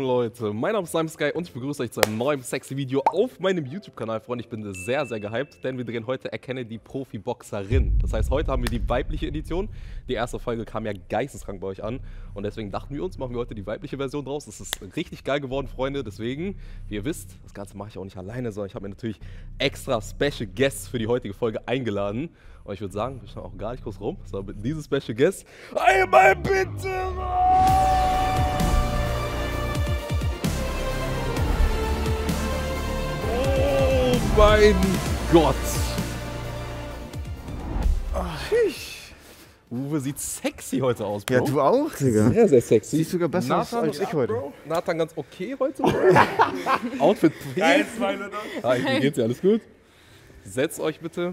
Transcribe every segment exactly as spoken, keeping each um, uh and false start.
Leute, mein Name ist Simon Sky und ich begrüße euch zu einem neuen sexy Video auf meinem YouTube-Kanal, Freunde. Ich bin sehr, sehr gehypt, denn wir drehen heute Erkenne die Profi-Boxerin. Das heißt, heute haben wir die weibliche Edition. Die erste Folge kam ja geisteskrank bei euch an und deswegen dachten wir uns, machen wir heute die weibliche Version draus. Das ist richtig geil geworden, Freunde. Deswegen, wie ihr wisst, das Ganze mache ich auch nicht alleine, sondern ich habe mir natürlich extra Special Guests für die heutige Folge eingeladen. Und ich würde sagen, wir schauen auch gar nicht kurz rum, sondern mit diesem Special Guest einmal bitte rein! Oh mein Gott! Uwe sieht sexy heute aus, Bro. Ja, du auch, Digga. Sehr, sehr sexy. Siehst sogar besser Nathan, aus als ich heute. Bro. Nathan ganz okay heute, Bro. Outfit. Eins, zwei, drei. Hi, wie geht's dir? Alles gut? Setzt euch bitte.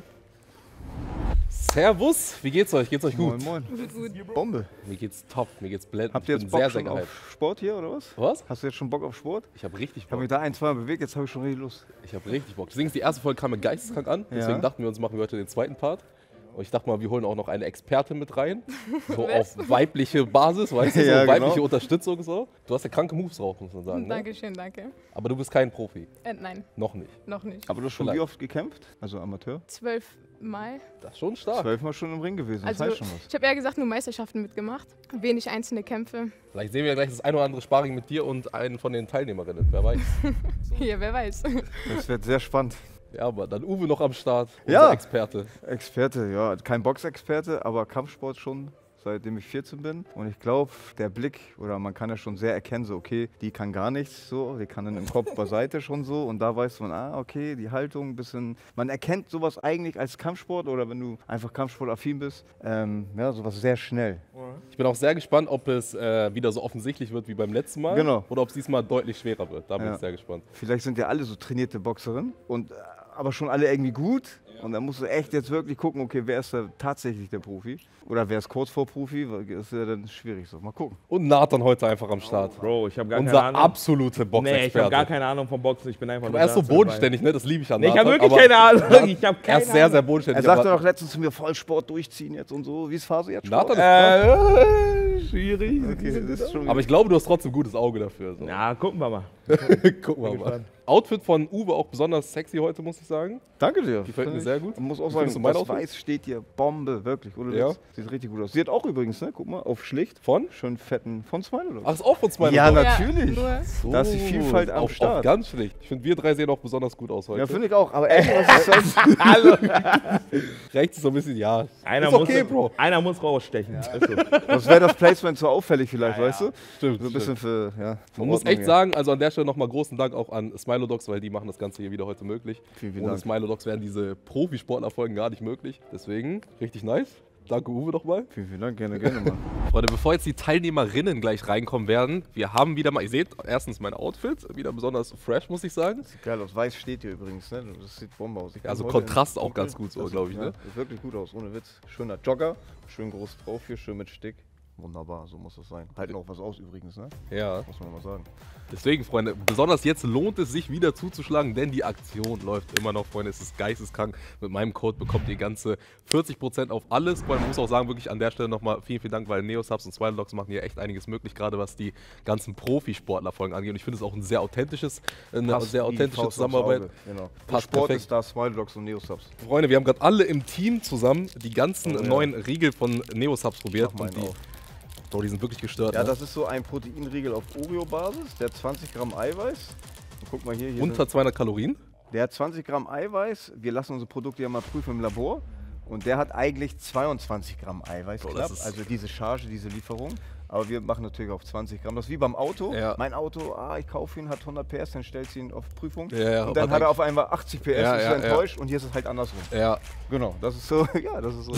Servus, wie geht's euch? Geht's euch gut? Moin, moin. Bombe. Mir geht's top, mir geht's blendend. Habt ihr Ich jetzt bin Bock sehr, schon sehr auf Sport hier, oder was? Was? Hast du jetzt schon Bock auf Sport? Ich hab richtig Ich habe Bock. mich da ein, zwei Mal bewegt, jetzt habe ich schon richtig Lust. Ich hab richtig Bock. Deswegen ist die erste Folge kam mir geisteskrank an. Deswegen Ja. dachten wir uns, machen wir heute den zweiten Part. Und ich dachte mal, wir holen auch noch eine Expertin mit rein. So auf weibliche Basis, weißt du, so Ja, weibliche genau. Unterstützung so. Du hast ja kranke Moves drauf, muss man sagen. Ne? Dankeschön, danke. Aber du bist kein Profi. Äh, nein, Noch nicht. noch nicht. Aber du hast schon Vielleicht. wie oft gekämpft? Also Amateur? Zwölf Mal. Das ist schon stark. Zwölfmal schon im Ring gewesen, das Also, heißt schon was. ich habe eher gesagt, nur Meisterschaften mitgemacht. Wenig einzelne Kämpfe. Vielleicht sehen wir ja gleich das ein oder andere Sparring mit dir und einen von den Teilnehmerinnen. Wer weiß. Ja, wer weiß. Das wird sehr spannend. Ja, aber dann Uwe noch am Start. Unser Ja. Experte. Experte, ja, kein Boxexperte, aber Kampfsport schon, seitdem ich vierzehn bin. Und ich glaube, der Blick, oder man kann ja schon sehr erkennen, so okay, die kann gar nichts, so, die kann dann im Kopf beiseite schon so. Und da weiß man, ah, okay, die Haltung ein bisschen. Man erkennt sowas eigentlich als Kampfsport oder wenn du einfach kampfsportaffin bist, ähm, ja, sowas sehr schnell. Ich bin auch sehr gespannt, ob es äh, wieder so offensichtlich wird wie beim letzten Mal. Genau. Oder ob es diesmal deutlich schwerer wird. Da bin Ja. ich sehr gespannt. Vielleicht sind ja alle so trainierte Boxerinnen und äh, aber schon alle irgendwie gut. Und dann musst du echt jetzt wirklich gucken, okay, wer ist da tatsächlich der Profi? Oder wer ist kurz vor Profi? Weil das ist ja dann schwierig so. Mal gucken. Und Nathan heute einfach am Start. Bro, ich habe gar Unser keine Ahnung. absolute Nee, ich Boxexperte. habe gar keine Ahnung vom Boxen. Ich bin einfach Aber nur er ist so da dabei. bodenständig, ne? Das liebe ich an Nee, ich Nathan. habe wirklich aber keine Ahnung. Ich habe Er keine ist sehr, sehr Er bodenständig. sagte aber doch letztens zu mir, voll Sport durchziehen jetzt und so. Wie ist Phase jetzt? Nathan Sport? ist Äh, schwierig. Okay, das ist schon aber ich glaube, du hast trotzdem ein gutes Auge dafür. So. Ja, gucken wir mal. Gucken wir mal. gespannt. Outfit von Uwe auch besonders sexy heute, muss ich sagen. Danke dir. Gefällt mir Find sehr ich. gut. Man muss auch Wie sagen, findest du mein das Outfit? Weiß steht hier Bombe, wirklich. Oder Ja. Sieht richtig gut aus. Sieht auch übrigens, ne? Guck mal, auf schlicht. Von? Schön fetten von Smile. Ach, ist auch von zwei. Ja, Leuten. natürlich. Ja, nur Da ist die Vielfalt am auf, Start. Auf ganz schlicht. Ich finde, wir drei sehen auch besonders gut aus heute. Ja, finde ich auch. Aber irgendwas ist sonst. Hallo. Rechts ist so ein bisschen, ja. Einer, ist muss, okay, Bro. einer muss rausstechen. Ist so. Das wäre das Placement so auffällig vielleicht, weißt du? Stimmt. So ein bisschen für, ja. Man muss echt sagen, also an der Stelle nochmal großen Dank auch an Smilodogs, weil die machen das Ganze hier wieder heute möglich. Vielen, vielen Ohne Dank. Smilodogs wären diese Profisportlerfolgen gar nicht möglich. Deswegen, richtig nice. Danke Uwe nochmal. Vielen, vielen Dank, gerne, gerne, Mann. Freunde, bevor jetzt die Teilnehmerinnen gleich reinkommen werden, wir haben wieder mal, ihr seht, erstens mein Outfit, wieder besonders fresh, muss ich sagen. Sieht geil aus. Weiß steht hier übrigens, ne? Das sieht Bombe aus. Ich bin Also heute Kontrast in auch Dunkel. ganz gut so, Das glaub ich, sieht, ne? ja, Sieht wirklich gut aus, ohne Witz. Schöner Jogger, schön groß drauf hier, schön mit Stick. Wunderbar, so muss es sein. Halten auch was aus übrigens, ne? Ja. Muss man mal sagen. Deswegen, Freunde, besonders jetzt lohnt es sich wieder zuzuschlagen, denn die Aktion läuft immer noch, Freunde. Es ist geisteskrank. Mit meinem Code bekommt ihr ganze vierzig Prozent auf alles. Man muss auch sagen, wirklich an der Stelle nochmal vielen, vielen Dank, weil Neosubs und Smilodogs machen hier echt einiges möglich, gerade was die ganzen Profisportlerfolgen angeht. Und ich finde es auch ein sehr authentisches, eine Passt sehr wie authentische Faust aufs Zusammenarbeit. Auge, Genau. Passt Sport perfekt. ist da, Smiledogs und Neosubs. Freunde, wir haben gerade alle im Team zusammen die ganzen Oh, ja. neuen Riegel von Neosubs probiert. Mach meinen Und die, auf. Bro, die sind wirklich gestört. Ja, ne? das ist so ein Proteinriegel auf Oreo-Basis. Der hat zwanzig Gramm Eiweiß. Und guck mal hier. hier Unter sind- zweihundert Kalorien. Der hat zwanzig Gramm Eiweiß. Wir lassen unsere Produkte ja mal prüfen im Labor. Und der hat eigentlich zweiundzwanzig Gramm Eiweiß. Bro, knapp. das ist- Also diese Charge, diese Lieferung. Aber wir machen natürlich auf zwanzig Gramm. Das ist wie beim Auto. Ja. Mein Auto, ah, ich kaufe ihn, hat hundert P S, dann stellst du ihn auf Prüfung. Ja, ja, und dann aber hat er auf einmal achtzig P S, Ja, ist ja, er enttäuscht und hier ist es halt andersrum. Ja. Genau, das ist so, ja, das ist so.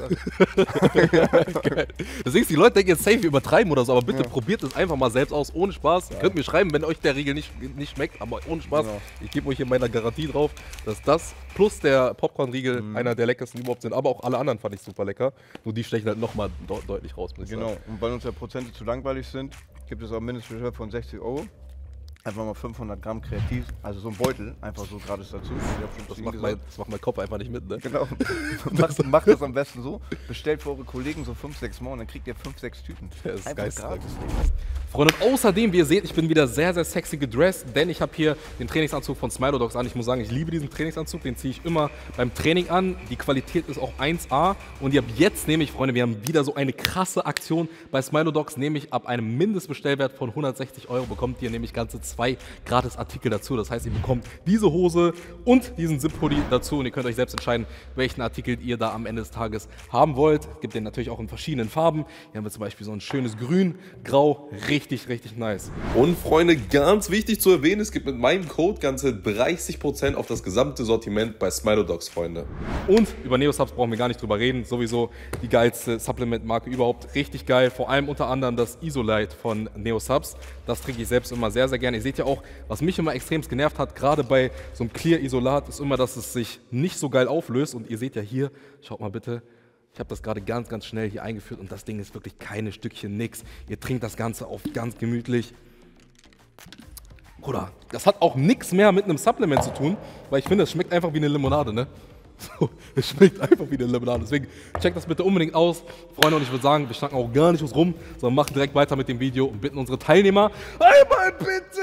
Das ist Geil. Deswegen, die Leute denken jetzt safe, wir übertreiben oder so, aber bitte probiert es einfach mal selbst aus, ohne Spaß. Ihr könnt mir schreiben, wenn euch der Riegel nicht, nicht schmeckt, aber ohne Spaß. Genau. Ich gebe euch hier meiner Garantie drauf, dass das plus der Popcorn-Riegel Mhm. einer der leckersten überhaupt sind. Aber auch alle anderen fand ich super lecker. Nur die stechen halt nochmal de deutlich raus, muss ich Genau, sagen. und weil uns ja Prozente zu langweilig sind, gibt es auch Mindestbestellung von sechzig Euro. Einfach mal fünfhundert Gramm kreativ, also so ein Beutel, einfach so gratis dazu. Ich hab schon Das zu ihm macht, gesagt. mein, das macht mein Kopf einfach nicht mit, ne? Genau. macht, macht das am besten so. Bestellt für eure Kollegen so fünf, sechs Mal und dann kriegt ihr fünf, sechs Tüten. Das ist Einfach geisteskrank. gratis. Freunde, und außerdem, wie ihr seht, ich bin wieder sehr, sehr sexy gedressed, denn ich habe hier den Trainingsanzug von Smilodogs an. Ich muss sagen, ich liebe diesen Trainingsanzug, den ziehe ich immer beim Training an. Die Qualität ist auch eins A und ihr habt jetzt nämlich, Freunde, wir haben wieder so eine krasse Aktion bei Smilodogs, nämlich ab einem Mindestbestellwert von hundertsechzig Euro bekommt ihr nämlich ganze zwei gratis Artikel dazu. Das heißt, ihr bekommt diese Hose und diesen Zip-Hoodie dazu und ihr könnt euch selbst entscheiden, welchen Artikel ihr da am Ende des Tages haben wollt. Gibt den natürlich auch in verschiedenen Farben. Hier haben wir zum Beispiel so ein schönes Grün, Grau, richtig, richtig nice. Und Freunde, ganz wichtig zu erwähnen, es gibt mit meinem Code ganze dreißig Prozent auf das gesamte Sortiment bei Smilodogs, Freunde. Und über Neosubs brauchen wir gar nicht drüber reden. Sowieso die geilste Supplement-Marke überhaupt. Richtig geil. Vor allem unter anderem das Isolite von Neosubs. Das trinke ich selbst immer sehr, sehr gerne. Ihr seht ja auch, was mich immer extrem genervt hat, gerade bei so einem Clear-Isolat, ist immer, dass es sich nicht so geil auflöst. Und ihr seht ja hier, schaut mal bitte, ich habe das gerade ganz, ganz schnell hier eingeführt und das Ding ist wirklich keine Stückchen nix. Ihr trinkt das Ganze auf ganz gemütlich. Bruder, das hat auch nichts mehr mit einem Supplement zu tun, weil ich finde, es schmeckt einfach wie eine Limonade, ne? So, es schmeckt einfach wie eine Limonade. Deswegen checkt das bitte unbedingt aus, Freunde. Und ich würde sagen, wir schnacken auch gar nicht was rum, sondern machen direkt weiter mit dem Video und bitten unsere Teilnehmer einmal bitte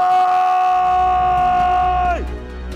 rein!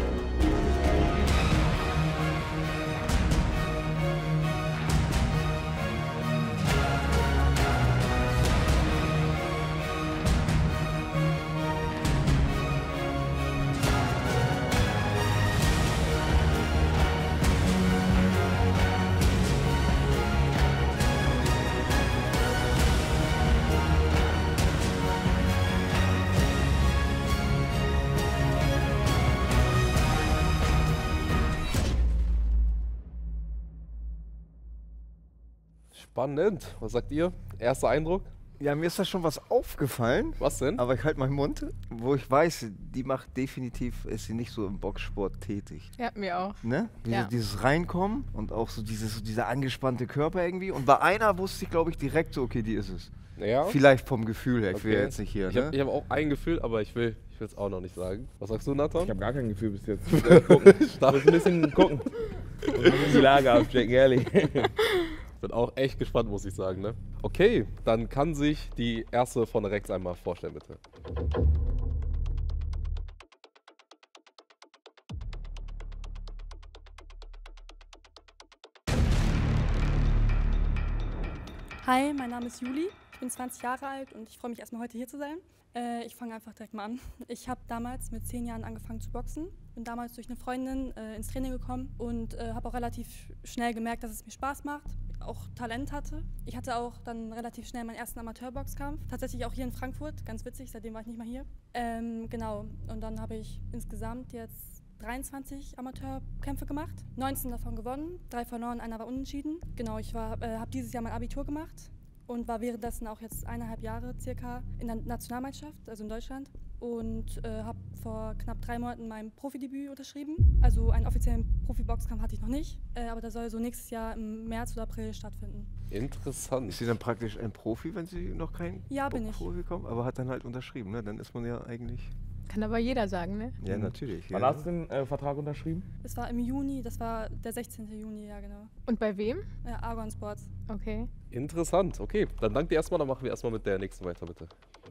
Spannend. Was sagt ihr? Erster Eindruck? Ja, mir ist da schon was aufgefallen. Was denn? Aber ich halte meinen Mund, wo ich weiß, die macht definitiv, ist sie nicht so im Boxsport tätig. Ja, mir auch. Ne? Diese, Ja. Dieses Reinkommen und auch so dieses, so dieser angespannte Körper irgendwie. Und bei einer wusste ich, glaube ich, direkt so, okay, die ist es. Ja. Vielleicht vom Gefühl her, ich will Okay. jetzt nicht hier, Ich ne? habe hab auch ein Gefühl, aber ich will ich es auch noch nicht sagen. Was sagst du, Nathan? Ich habe gar kein Gefühl bis jetzt. Ich muss gucken. Ich muss ein bisschen gucken. Und dann die Lage abchecken, ehrlich. Bin auch echt gespannt, muss ich sagen. Ne? Okay, dann kann sich die erste von rechts einmal vorstellen, bitte. Hi, mein Name ist Juli, ich bin zwanzig Jahre alt und ich freue mich erstmal heute hier zu sein. Äh, ich fange einfach direkt mal an. Ich habe damals mit zehn Jahren angefangen zu boxen, bin damals durch eine Freundin äh, ins Training gekommen und äh, habe auch relativ schnell gemerkt, dass es mir Spaß macht, auch Talent hatte. Ich hatte auch dann relativ schnell meinen ersten Amateurboxkampf, tatsächlich auch hier in Frankfurt, ganz witzig, seitdem war ich nicht mehr hier. Ähm, genau, und dann habe ich insgesamt jetzt dreiundzwanzig Amateurkämpfe gemacht, neunzehn davon gewonnen, drei verloren, einer war unentschieden. Genau, ich äh, habe dieses Jahr mein Abitur gemacht und war währenddessen auch jetzt eineinhalb Jahre circa in der Nationalmannschaft, also in Deutschland. Und äh, habe vor knapp drei Monaten mein Profidebüt unterschrieben. Also einen offiziellen Profiboxkampf hatte ich noch nicht, äh, aber der soll so nächstes Jahr im März oder April stattfinden. Interessant. Ist sie dann praktisch ein Profi, wenn sie noch kein Ja, bin ich. Profi kommt? Aber hat dann halt unterschrieben, ne? Dann ist man ja eigentlich... Kann aber jeder sagen, ne? Ja, natürlich. Wann ja. hast du den äh, Vertrag unterschrieben? Es war im Juni, das war der sechzehnten Juni, ja genau. Und bei wem? Äh, Argon Sports. Okay. Interessant. Okay, dann danke dir erstmal, dann machen wir erstmal mit der nächsten weiter, bitte.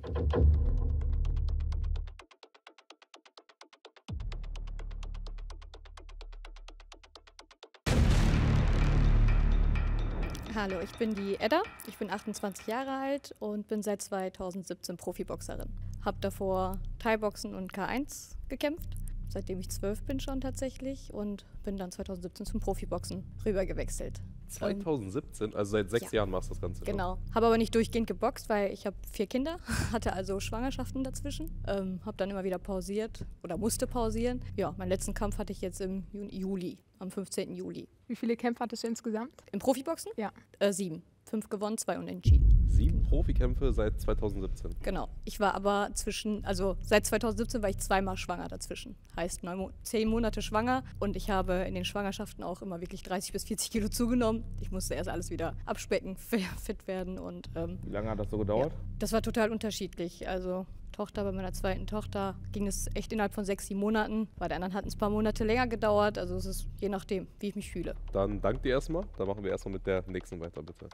Hallo, ich bin die Edda, ich bin achtundzwanzig Jahre alt und bin seit zweitausendsiebzehn Profiboxerin. Hab davor Thai-Boxen und K eins gekämpft, seitdem ich zwölf bin schon tatsächlich und bin dann zweitausendsiebzehn zum Profiboxen rübergewechselt. zweitausendsiebzehn, also seit sechs ja. Jahren machst du das Ganze. Ne? Genau, habe aber nicht durchgehend geboxt, weil ich habe vier Kinder, hatte also Schwangerschaften dazwischen, ähm, habe dann immer wieder pausiert oder musste pausieren. Ja, meinen letzten Kampf hatte ich jetzt im Ju- Juli, am fünfzehnten Juli. Wie viele Kämpfe hattest du insgesamt? Im Profiboxen? Ja. Äh, sieben. Fünf gewonnen, zwei unentschieden. Sieben Profikämpfe seit zweitausendsiebzehn. Genau. Ich war aber zwischen, also seit zweitausendsiebzehn war ich zweimal schwanger dazwischen. Heißt neun, Mo- zehn Monate schwanger und ich habe in den Schwangerschaften auch immer wirklich dreißig bis vierzig Kilo zugenommen. Ich musste erst alles wieder abspecken, fit werden und ähm, Wie lange hat das so gedauert? ja, das war total unterschiedlich. Also Tochter. Bei meiner zweiten Tochter ging es echt innerhalb von sechs, sieben Monaten. Bei der anderen hat es ein paar Monate länger gedauert. Also es ist je nachdem, wie ich mich fühle. Dann danke dir erstmal. Dann machen wir erstmal mit der nächsten weiter, bitte.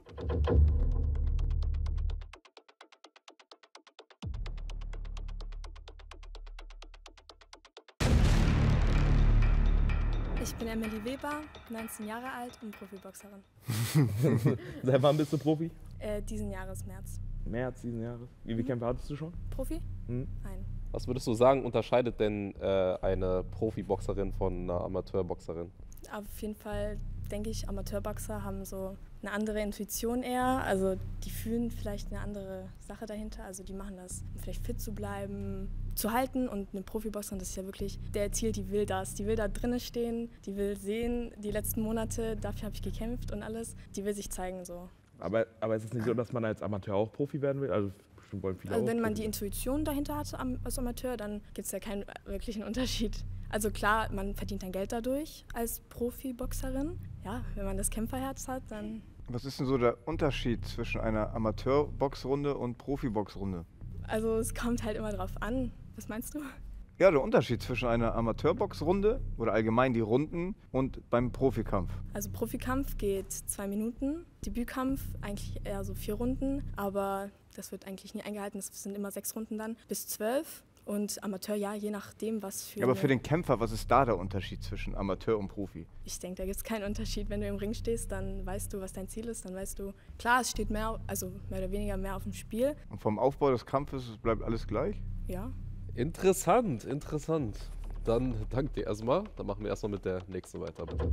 Ich bin Emily Weber, neunzehn Jahre alt und Profiboxerin. Seit wann bist du Profi? Äh, diesen Jahres März. März diesen Jahres. Wie viele Kämpfe hattest du schon? Profi? Hm? Nein. Was würdest du sagen, unterscheidet denn äh, eine Profiboxerin von einer Amateurboxerin? Auf jeden Fall denke ich, Amateurboxer haben so eine andere Intuition eher. Also die fühlen vielleicht eine andere Sache dahinter. Also die machen das, um vielleicht fit zu bleiben, zu halten. Und eine Profiboxerin, das ist ja wirklich, der erzielt, die will das. Die will da drinnen stehen, die will sehen, die letzten Monate, dafür habe ich gekämpft und alles. Die will sich zeigen so. Aber, aber ist es nicht so, dass man als Amateur auch Profi werden will? Also bestimmt wollen viele Also auch wenn man Profi die Intuition dahinter hat am- als Amateur, dann gibt es ja keinen wirklichen Unterschied. Also klar, man verdient dann Geld dadurch als Profiboxerin. Ja, wenn man das Kämpferherz hat, dann... Was ist denn so der Unterschied zwischen einer Amateurboxrunde und Profiboxrunde? Also es kommt halt immer drauf an. Was meinst du? Ja, der Unterschied zwischen einer Amateurboxrunde oder allgemein die Runden und beim Profikampf. Also Profikampf geht zwei Minuten, Debütkampf eigentlich eher so vier Runden, aber das wird eigentlich nie eingehalten. Das sind immer sechs Runden dann, bis zwölf. Und Amateur, ja, je nachdem, was für... Ja, aber eine- für den Kämpfer, was ist da der Unterschied zwischen Amateur und Profi? Ich denke, da gibt es keinen Unterschied. Wenn du im Ring stehst, dann weißt du, was dein Ziel ist. Dann weißt du, klar, es steht mehr, also mehr oder weniger mehr auf dem Spiel. Und vom Aufbau des Kampfes bleibt alles gleich? Ja. Interessant, interessant. Dann danke dir erstmal. Dann machen wir erstmal mit der nächsten weiter, bitte.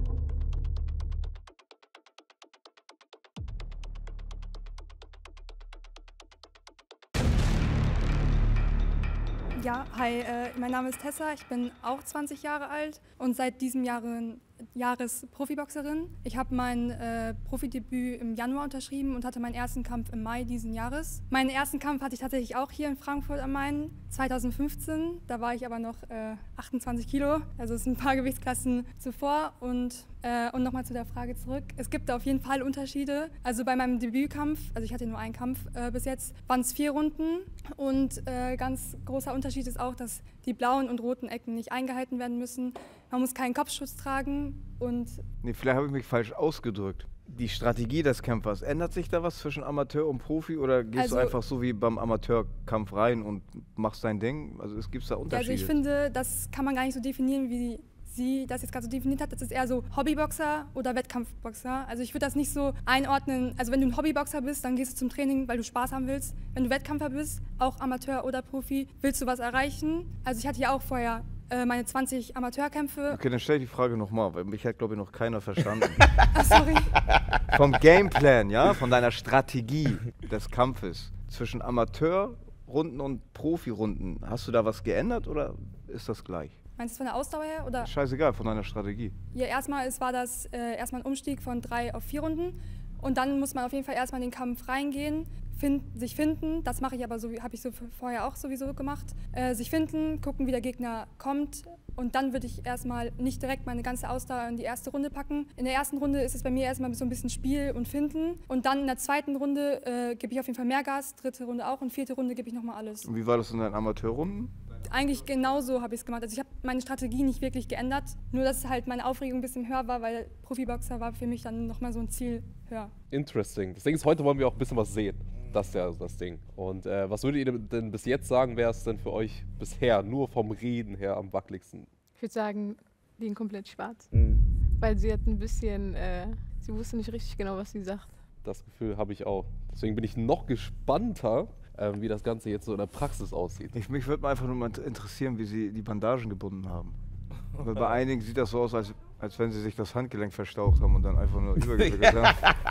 Ja, hi, äh, mein Name ist Tessa, ich bin auch zwanzig Jahre alt und seit diesem Jahren, Jahres Profiboxerin. Ich habe mein äh, Profidebüt im Januar unterschrieben und hatte meinen ersten Kampf im Mai diesen Jahres. Meinen ersten Kampf hatte ich tatsächlich auch hier in Frankfurt am Main zweitausendfünfzehn. Da war ich aber noch äh, achtundzwanzig Kilo, also es sind ein paar Gewichtsklassen zuvor. Und, äh, und nochmal zu der Frage zurück. Es gibt da auf jeden Fall Unterschiede. Also bei meinem Debütkampf, also ich hatte nur einen Kampf äh, bis jetzt, waren es vier Runden. Und äh, ganz großer Unterschied ist auch, dass die blauen und roten Ecken nicht eingehalten werden müssen. Man muss keinen Kopfschutz tragen und... Nee, vielleicht habe ich mich falsch ausgedrückt. Die Strategie des Kämpfers, ändert sich da was zwischen Amateur und Profi oder gehst Also- du einfach so wie beim Amateurkampf rein und machst dein Ding? Also es gibt da Unterschiede. Also ich finde, das kann man gar nicht so definieren, wie sie das jetzt gerade so definiert hat. Das ist eher so Hobbyboxer oder Wettkampfboxer. Also ich würde das nicht so einordnen. Also wenn du ein Hobbyboxer bist, dann gehst du zum Training, weil du Spaß haben willst. Wenn du Wettkämpfer bist, auch Amateur oder Profi, willst du was erreichen. Also ich hatte ja auch vorher äh, meine zwanzig Amateurkämpfe. Okay, dann stell ich die Frage nochmal, weil mich hat, glaube ich, noch keiner verstanden. Ach, sorry. Vom Gameplan, ja, von deiner Strategie des Kampfes zwischen Amateurrunden und Profirunden, hast du da was geändert oder ist das gleich? Meinst du von der Ausdauer her? Oder? Scheißegal, von deiner Strategie. Ja, erstmal es war das äh, erstmal ein Umstieg von drei auf vier Runden. Und dann muss man auf jeden Fall erstmal in den Kampf reingehen, find, sich finden. Das mache ich aber so, habe ich so vorher auch sowieso gemacht. Äh, sich finden, gucken, wie der Gegner kommt. Und dann würde ich erstmal nicht direkt meine ganze Ausdauer in die erste Runde packen. In der ersten Runde ist es bei mir erstmal so ein bisschen Spiel und Finden. Und dann in der zweiten Runde äh, gebe ich auf jeden Fall mehr Gas, dritte Runde auch und vierte Runde gebe ich nochmal alles. Und wie war das in deinen Amateurrunden? Eigentlich genauso habe ich es gemacht. Also ich habe meine Strategie nicht wirklich geändert, nur dass halt meine Aufregung ein bisschen höher war, weil Profiboxer war für mich dann nochmal so ein Ziel höher. Interesting. Das Ding ist, heute wollen wir auch ein bisschen was sehen. Das ist ja das Ding. Und äh, was würdet ihr denn bis jetzt sagen, wäre es denn für euch bisher nur vom Reden her am wackeligsten? Ich würde sagen, die in komplett schwarz. Mhm. Weil sie hat ein bisschen, äh, sie wusste nicht richtig genau, was sie sagt. Das Gefühl habe ich auch. Deswegen bin ich noch gespannter, ähm, wie das Ganze jetzt so in der Praxis aussieht. Ich, mich würde mal einfach nur mal interessieren, wie sie die Bandagen gebunden haben. Weil bei einigen sieht das so aus, als, als wenn sie sich das Handgelenk verstaucht haben und dann einfach nur übergewickelt haben.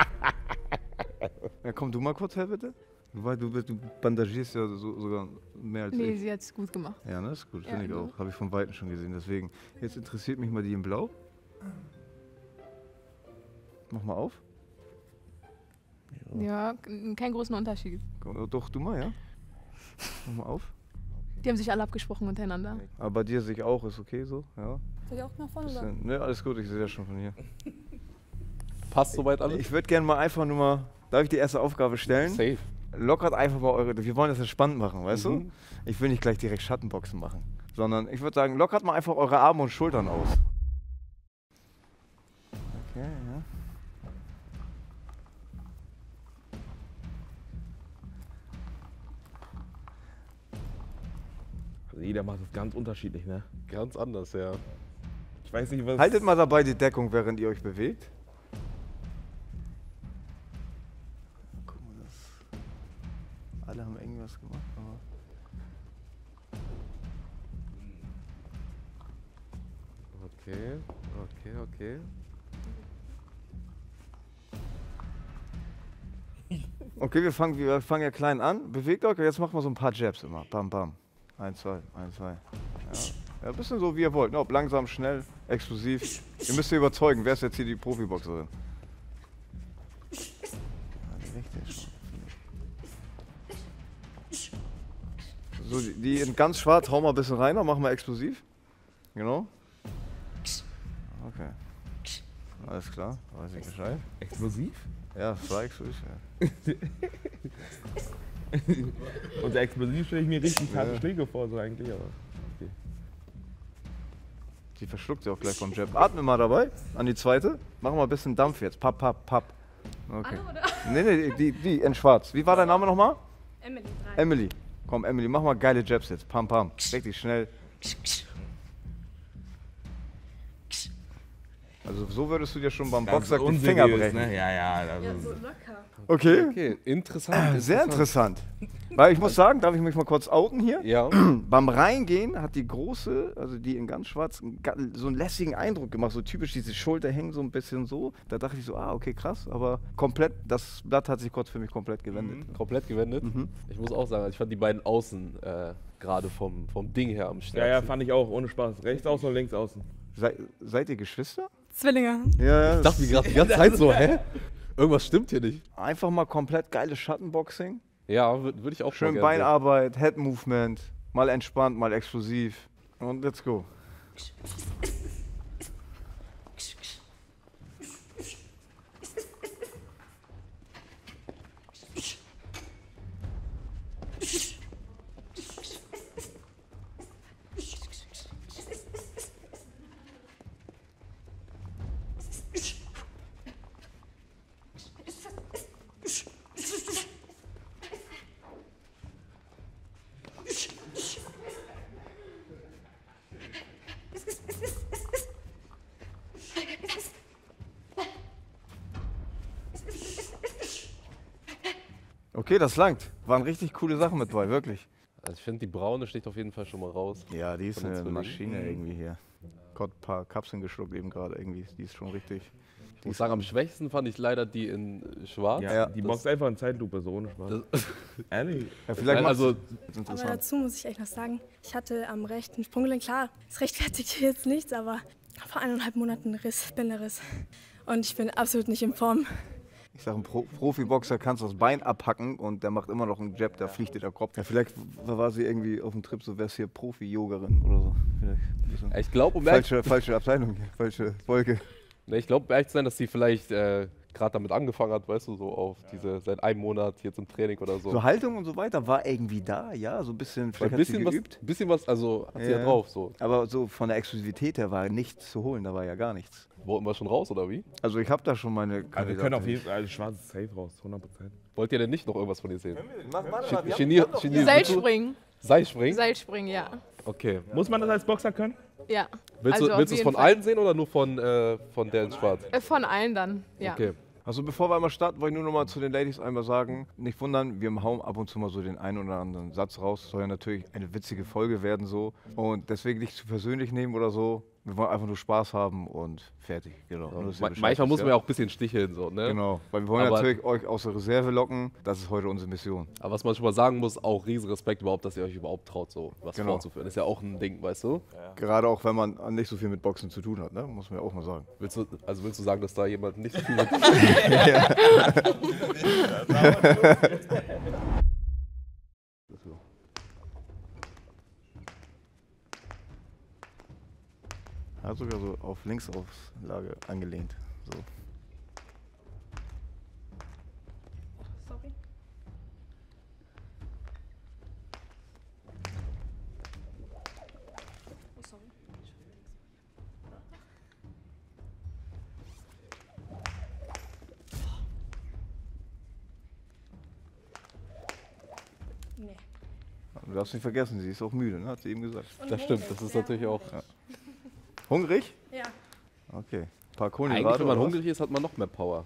Ja, komm du mal kurz her, bitte. Weil du, du bandagierst ja so, sogar mehr als Nee, ich. sie hat es gut gemacht. Ja, ne, ist gut, Ja, finde ich genau. auch. Habe ich von Weitem schon gesehen. Deswegen, jetzt interessiert mich mal die in Blau. Mach mal auf. Ja, k- keinen großen Unterschied. Komm, doch, du mal, ja? Mach mal auf. Die haben sich alle abgesprochen untereinander. Aber bei dir sehe ich auch, ist okay so? Ja. Soll ich auch nach vorne oder? Bisschen, ne, alles gut, ich sehe das schon von hier. Passt soweit alles? Ich würde gerne mal einfach nur mal, darf ich die erste Aufgabe stellen? Safe. lockert einfach mal eure, wir wollen das entspannt machen, weißt Mhm. du? Ich will nicht gleich direkt Schattenboxen machen, sondern ich würde sagen, lockert mal einfach eure Arme und Schultern aus. Okay, ja. Also jeder macht das ganz unterschiedlich, ne? Ganz anders, ja. Ich weiß nicht, was... Haltet mal dabei die Deckung, während ihr euch bewegt. Guck mal, das... Alle haben irgendwas gemacht, aber... Okay, okay, okay. Okay, wir fangen, wir fangen ja klein an. Bewegt euch, jetzt machen wir so ein paar Jabs immer. Bam, bam. Eins, zwei, eins, zwei. Ja. Ja, ein bisschen so, wie ihr wollt. Ob langsam, schnell, explosiv. Ihr müsst ihr überzeugen, wer ist jetzt hier die Profiboxerin? Ja, die rechte ist schon. So, die, die in ganz schwarz, hau mal ein bisschen rein, machen wir explosiv. Genau. Okay. Alles klar, weiß ich Bescheid. Explosiv? Ja, das war explosiv, ja. Unter Explosiv stelle ich mir richtig harte Ja. Schläge vor, so eigentlich, aber... Okay. Die verschluckt sie auch gleich vom Jab. Atme mal dabei, an die zweite. Machen wir ein bisschen Dampf jetzt. Papp, papp, papp. Okay. Alle, oder? Nee, nee, die, die in schwarz. Wie war dein Name nochmal? Emily, drei. Emily. Komm, Emily, mach mal geile Jabs jetzt. Pam, pam. Richtig schnell. Also so würdest du dir schon beim Boxsack die Finger brechen. Ne? Ja, ja. Also Ja, so locker. Okay. Okay, interessant. Sehr interessant. Weil ich muss sagen, darf ich mich mal kurz outen hier? Ja. Beim Reingehen hat die große, also die in ganz schwarz, einen ga- so einen lässigen Eindruck gemacht. So typisch, diese Schulter hängen so ein bisschen so. Da dachte ich so, ah, okay, krass. Aber komplett, das Blatt hat sich kurz für mich komplett gewendet. Komplett gewendet. Mhm. Ich muss auch sagen, also ich fand die beiden Außen äh, gerade vom, vom Ding her am stärksten. ja, ja, fand ich auch, ohne Spaß. Rechts außen und links außen. Sei, seid ihr Geschwister? Zwillinge. Ja, ja. Ich dachte mir gerade die ganze Zeit so, hä? Irgendwas stimmt hier nicht. Einfach mal komplett geiles Schattenboxing. Ja, würde würd ich auch Schön mal gerne sehen. Beinarbeit, Head Movement. Mal entspannt, mal explosiv. Und let's go. Okay, das langt. Waren richtig coole Sachen mit bei, wirklich. Also ich finde, die braune sticht auf jeden Fall schon mal raus. Ja, die ist Von den eine Zwillingen. Maschine irgendwie hier. Gott, ein paar Kapseln geschluckt eben gerade irgendwie. Die ist schon richtig. Ich muss sagen, am schwächsten fand ich leider die in schwarz. Ja, Ja, die das- boxt einfach in Zeitlupe, so ohne Spaß. Das, Ehrlich? Ja, vielleicht Nein, macht's- also, das ist Aber interessant. dazu muss ich echt noch sagen, ich hatte am rechten Sprunggelenk, klar, es rechtfertigt hier jetzt nichts, aber vor eineinhalb Monaten Riss, Bänderriss. Und ich bin absolut nicht in Form. Ich sage, ein Pro Profiboxer kannst das Bein abhacken und der macht immer noch einen Jab, der fliegt dir der Kopf. Ja, vielleicht war sie irgendwie auf dem Trip, so wär's hier Profi-Yogerin oder so. Vielleicht ein bisschen ich glaube, um ehrlich, falsche, falsche Abteilung hier, falsche Folge. ne, ich glaub, um ehrlich zu sein, dass sie vielleicht äh, gerade damit angefangen hat, weißt du, so auf diese, seit einem Monat jetzt im Training oder so. So Haltung und so weiter war irgendwie da, ja, so ein bisschen, Ein vielleicht hat bisschen sie was, geübt. bisschen was, also hat sie ja Ja. drauf, so. Aber so von der Exklusivität her war nichts zu holen, da war ja gar nichts. Wollten wir schon raus, oder wie? Also ich habe da schon meine Also wir können auf jeden Fall, also schwarzes Safe raus, hundert Prozent. Wollt ihr denn nicht noch irgendwas von ihr sehen? Mach, warte, Genie, Genie, Seilspringen. Seilspringen? Seilspringen, ja. Okay. Muss man das als Boxer können? Ja. Willst Also du auf willst du es jeden von Fall. allen sehen oder nur von, äh, von der in schwarz? Äh, Von allen dann, ja. Okay. Also bevor wir einmal starten, wollte ich nur noch mal zu den Ladies einmal sagen, nicht wundern, wir hauen ab und zu mal so den einen oder anderen Satz raus. Soll ja natürlich eine witzige Folge werden so. Und deswegen nicht zu persönlich nehmen oder so. Wir wollen einfach nur Spaß haben und fertig. Genau. Nur, dass ihr Ma Bescheid manchmal wisst, muss man ja auch ein bisschen sticheln, so, ne? Genau, weil wir wollen Aber- natürlich euch aus der Reserve locken. Das ist heute unsere Mission. Aber was man schon mal sagen muss, auch riesen Respekt überhaupt, dass ihr euch überhaupt traut, so was Genau. vorzuführen. Ist ja auch ein Ding, weißt du? Gerade auch, wenn man nicht so viel mit Boxen zu tun hat, ne? Muss man ja auch mal sagen. Willst du, also willst du sagen, dass da jemand nicht so viel mit Er hat sogar so auf Linksauflage angelehnt. So. Sorry. Du darfst nicht vergessen, sie ist auch müde, ne? Hat sie eben gesagt. Das stimmt, das ist natürlich auch. Ja. Hungrig? Ja. Okay. Ein paar Kohlenhydrate. Eigentlich, wenn man oder was? hungrig ist, hat man noch mehr Power.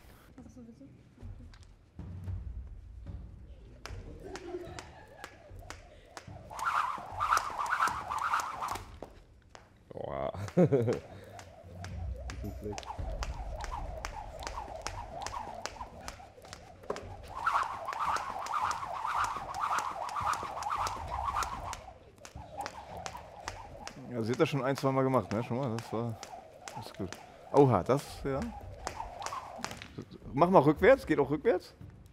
Boah. Ja, sie hat das schon ein, zwei Mal gemacht, ne? Schon mal, das war. Das ist gut. Oha, das, ja. Mach mal rückwärts, geht auch rückwärts.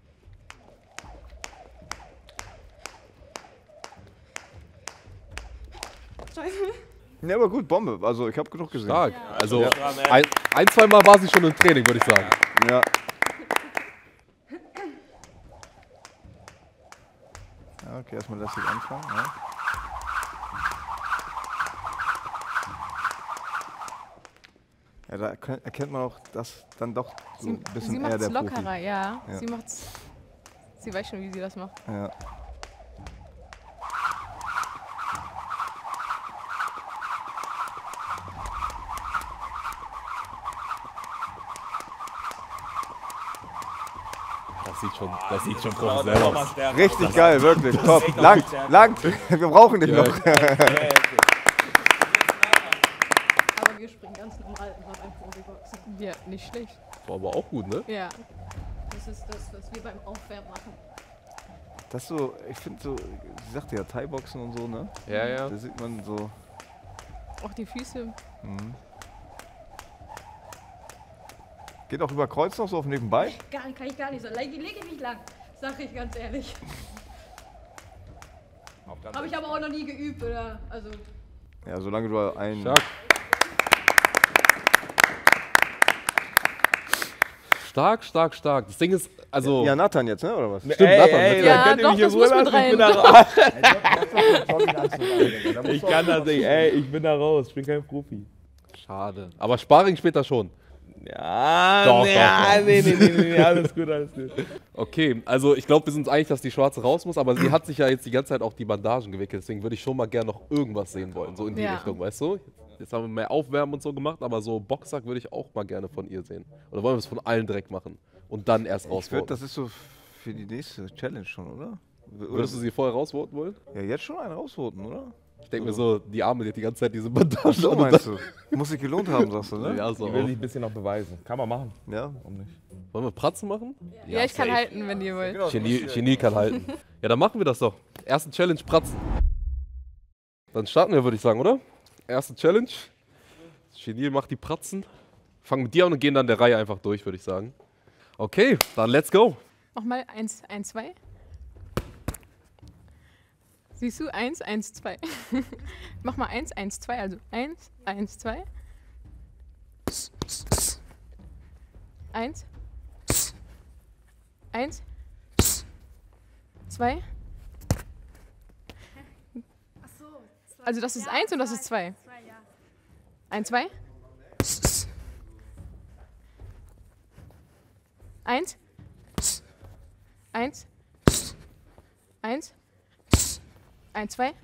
Ja, aber gut, Bombe. Also, ich habe genug gesehen. Stark. Also, Ja. ein, ein, zwei Mal war sie schon im Training, würde ich sagen. Ja. Ja, okay, erstmal lässt sich anfangen. Ja. Ja, da kann- erkennt man auch, dass dann doch so ein Sie, bisschen sie eher macht der es lockerer, Profi. ja. Ja. Sie macht's. Sie weiß schon, wie sie das macht. Ja. Das sieht schon, das sieht schon professionell aus. Richtig geil, wirklich. Top. Langt, langt. Wir brauchen dich noch. Aber wir springen ganz normal immer beim Profiboxen. Ja, nicht schlecht. War aber auch gut, ne? Ja. Das ist das, was wir beim Aufwärmen machen. Das so, ich finde so, sie sagte ja Thai-Boxen und so, ne? Ja, ja. Da sieht man so. Auch die Füße. Mhm. Geht auch über Kreuz noch so auf nebenbei? Gar, kann ich gar nicht so. Lege, lege mich lang, sag ich ganz ehrlich. Habe ich aber auch noch nie geübt, oder? Also. Ja, solange du ein. Stark. Stark, stark, stark. Das Ding ist, also. Ja, Nathan jetzt, ne? Oder was? Stimmt, Nathan. ey, mit dann Ja, könnt ihr doch, mich in das Ruhe muss lassen, mit ich bin rein. da raus. Ich kann das nicht, ey, ich bin da raus, ich bin kein Profi. Schade. Aber Sparring später schon. Ja, Doch, ja, doch, doch. nee, nee, nee, nee, alles gut, alles gut. Okay, also ich glaube, wir sind uns einig, dass die Schwarze raus muss, aber sie hat sich ja jetzt die ganze Zeit auch die Bandagen gewickelt, deswegen würde ich schon mal gerne noch irgendwas sehen wollen, so in die Ja. Richtung, weißt du? Jetzt haben wir mehr Aufwärmen und so gemacht, aber so Boxsack würde ich auch mal gerne von ihr sehen. Oder wollen wir es von allen direkt machen und dann erst Ich würde, rausvoten? das ist so für die nächste Challenge schon, oder? Oder Würdest du sie vorher rausvoten wollen? ja, jetzt schon einen rausvoten, oder? Ich denke mir so, die Arme, die hat die ganze Zeit diese Bandagen. So an und meinst du? Muss sich gelohnt haben, sagst du, dann- ne? Ja, so. Die will auch. sich ein bisschen noch beweisen. Kann man machen, Ja. warum nicht? Wollen wir Pratzen machen? Ja, ich kann safe. halten, wenn ihr wollt. Genie, Genie kann halten. Ja, dann machen wir das doch. Erste Challenge, Pratzen. Dann starten wir, würde ich sagen, oder? Erste Challenge. Genie macht die Pratzen. Fangen mit dir an und gehen dann der Reihe einfach durch, würde ich sagen. Okay, dann let's go. Nochmal eins, eins, zwei. Siehst du? Eins, eins, zwei. Mach mal eins, eins, zwei. Also eins, eins, zwei. Eins. Eins. Zwei. Also das ist eins und das ist zwei. Eins, zwei. Eins. Eins. Eins. Eins, zwei.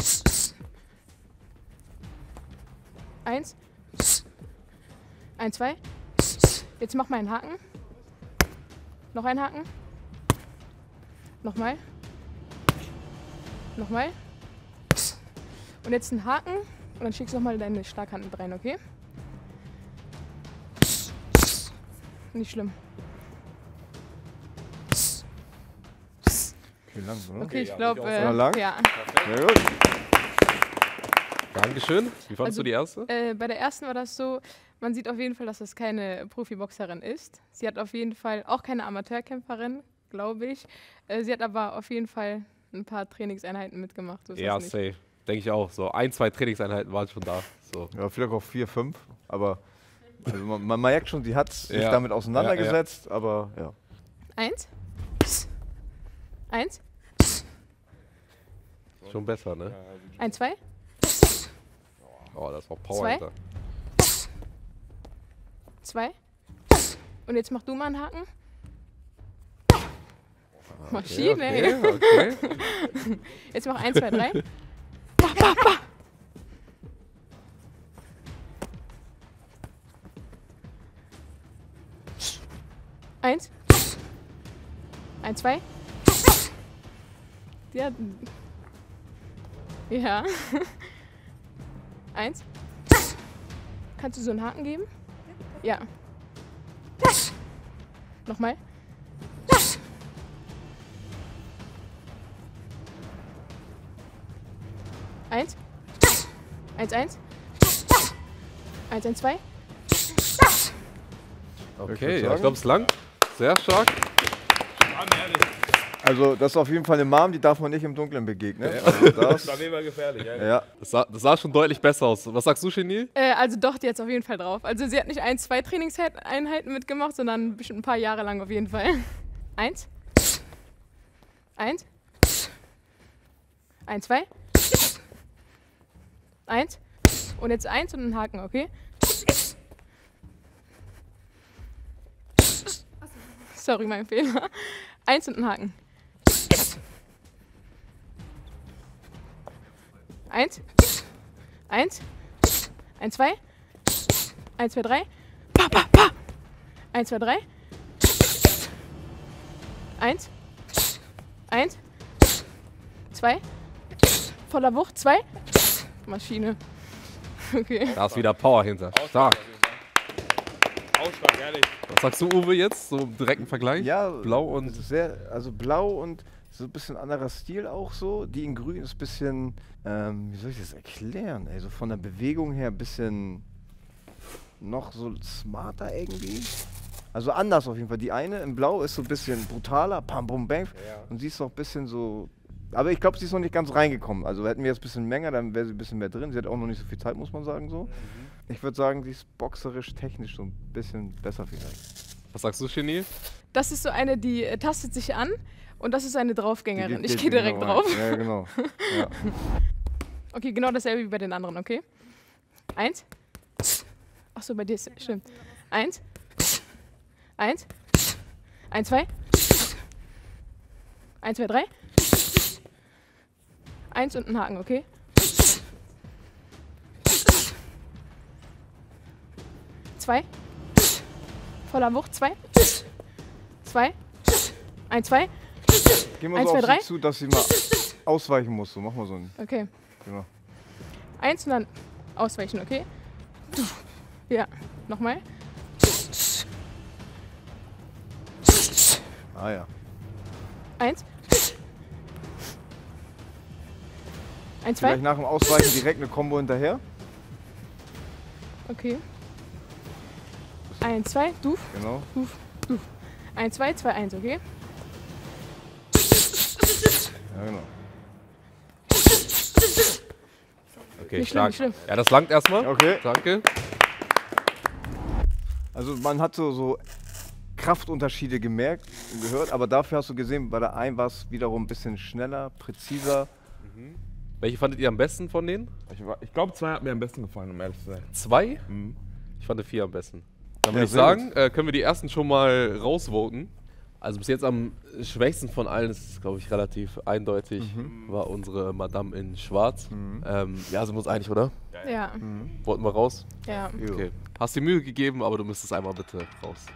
Eins. Eins, zwei. Jetzt mach mal einen Haken. Noch einen Haken. Nochmal. Nochmal. Und jetzt einen Haken. Und dann schickst du nochmal deine Schlaghand mit rein, okay? Nicht schlimm. Okay, lang, oder? Okay, ich glaube, Ja, lang? äh, ja. Sehr gut. Dankeschön. Wie fandest Also- du die erste? Äh, bei der ersten war das so, man sieht auf jeden Fall, dass das keine Profiboxerin ist. Sie hat auf jeden Fall auch keine Amateurkämpferin, glaube ich. Äh, sie hat aber auf jeden Fall ein paar Trainingseinheiten mitgemacht. So ist Ja, das nicht. safe. Denke ich auch. So ein, zwei Trainingseinheiten waren schon da. So. Ja, vielleicht auch vier, fünf. Aber also man, man merkt schon, die hat sich Ja. damit auseinandergesetzt. Aber ja. Eins. Eins. Schon besser, ne? Eins, zwei. Oh, das war Power, Zwei. Alter. Zwei. Und jetzt mach du mal einen Haken. Maschine, okay, ey. okay. Jetzt mach eins, zwei, drei. Bah, bah, bah. Eins. Eins, zwei. Ja. Ja. Eins. Kannst du so einen Haken geben? Ja. Nochmal. Eins. Eins, eins. Eins, eins, zwei. Okay, ja, ich glaube, es langt. Sehr stark. Also das ist auf jeden Fall eine Mom, die darf man nicht im Dunkeln begegnen. Ja. Also das, Das war immer gefährlich, ja. ja. Das sah, das sah schon deutlich besser aus. Was sagst du, Chenil? Äh, also doch, die hat auf jeden Fall drauf. Also sie hat nicht ein, zwei Trainingseinheiten mitgemacht, sondern bestimmt ein paar Jahre lang auf jeden Fall. Eins. Eins. Eins, zwei. Eins. Und jetzt eins und einen Haken, okay? Sorry, mein Fehler. Eins und einen Haken. Eins. Eins. Eins, zwei. Eins, zwei, drei. Pa, pa, pa. Eins, zwei, drei. Eins. Eins. Zwei. Voller Wucht. Zwei. Maschine. Okay. Da ist wieder Power hinter. Stark. Ausschlag, ehrlich. Was sagst du, Uwe, jetzt? So im direkten Vergleich? Ja, Blau und. sehr, also blau und so ein bisschen anderer Stil auch so. Die in grün ist ein bisschen, ähm, wie soll ich das erklären? Ey, so von der Bewegung her ein bisschen noch so smarter irgendwie. Also anders auf jeden Fall. Die eine in blau ist so ein bisschen brutaler, pam, bum, bang. Ja. Und sie ist noch ein bisschen so, aber ich glaube, sie ist noch nicht ganz reingekommen. Also hätten wir jetzt ein bisschen mehr, dann wäre sie ein bisschen mehr drin. Sie hat auch noch nicht so viel Zeit, muss man sagen so. Mhm. Ich würde sagen, sie ist boxerisch, technisch so ein bisschen besser vielleicht. Was sagst du, Chenil? Das ist so eine, die äh, tastet sich an und das ist eine Draufgängerin. Die Ich geht gehe direkt genau rein. drauf. Ja, genau. Ja. Okay, genau dasselbe wie bei den anderen, okay? Eins. Achso, bei dir ist stimmt. Eins. Eins. Eins, zwei. Eins, zwei, drei. Eins und ein Haken, okay? Zwei. Voller Wucht, zwei. Zwei. Eins, zwei. Geh mal Eins, so zwei, auf drei. sie zu, dass sie mal ausweichen muss. So, mach mal so ein. Okay. Genau. Eins und dann ausweichen, okay? Ja, nochmal. Ah ja. Eins. Eins, Vielleicht zwei. nach dem Ausweichen direkt eine Combo hinterher. Okay. Eins, zwei, duf, Genau. duf, duf. Eins, zwei, zwei, eins, okay? Ja, genau. Okay, Nicht schlimm, stark. nicht schlimm. Ja, das langt erstmal. Okay. Danke. Also man hat so, so Kraftunterschiede gemerkt und gehört, aber dafür hast du gesehen, bei der einen war es wiederum ein bisschen schneller, präziser. Welche fandet ihr am besten von denen? Ich, war- ich glaube, zwei hat mir am besten gefallen, um ehrlich zu sein. Zwei? Mhm. Ich fand vier am besten. Dann würde Ja, ich sehr sagen, äh, können wir die ersten schon mal rausvoten. Also bis jetzt am schwächsten von allen ist, glaube ich, relativ eindeutig, war unsere Madame in Schwarz. Ähm, ja, sie muss eigentlich, oder? Ja, Wollten wir raus? ja. Okay. Hast dir Mühe gegeben, aber du müsstest einmal bitte raus.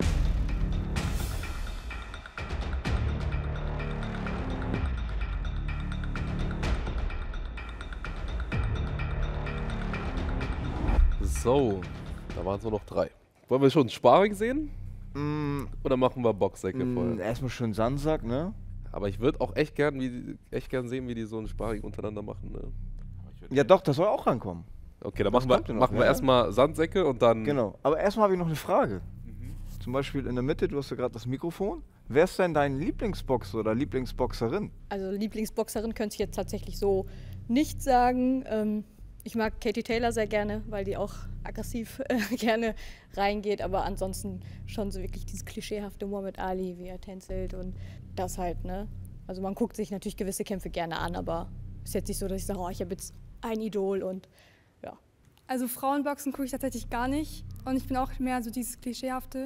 So, da waren es nur noch drei. Wollen wir schon Sparring sehen? Mm, Oder machen wir Boxsäcke mm, voll? erstmal schön Sandsack, ne? Aber ich würde auch echt gern, wie, echt gern sehen, wie die so ein Sparring untereinander machen. Ne? Ja doch, das soll auch rankommen. Okay, dann Das machen wir, kommt ja noch, machen wir ja. erstmal Sandsäcke und dann. Genau. Aber erstmal habe ich noch eine Frage. Zum Beispiel in der Mitte, du hast ja gerade das Mikrofon. Wer ist denn dein Lieblingsboxer oder Lieblingsboxerin? Also Lieblingsboxerin könnte ich jetzt tatsächlich so nicht sagen. Ähm, ich mag Katie Taylor sehr gerne, weil die auch aggressiv äh, gerne reingeht. Aber ansonsten schon so wirklich dieses klischeehafte Muhammad Ali, wie er tänzelt und das halt, ne? Also man guckt sich natürlich gewisse Kämpfe gerne an, aber es ist jetzt nicht so, dass ich sage, oh, ich habe jetzt ein Idol und ja. Also Frauenboxen gucke ich tatsächlich gar nicht. Und ich bin auch mehr so dieses Klischeehafte.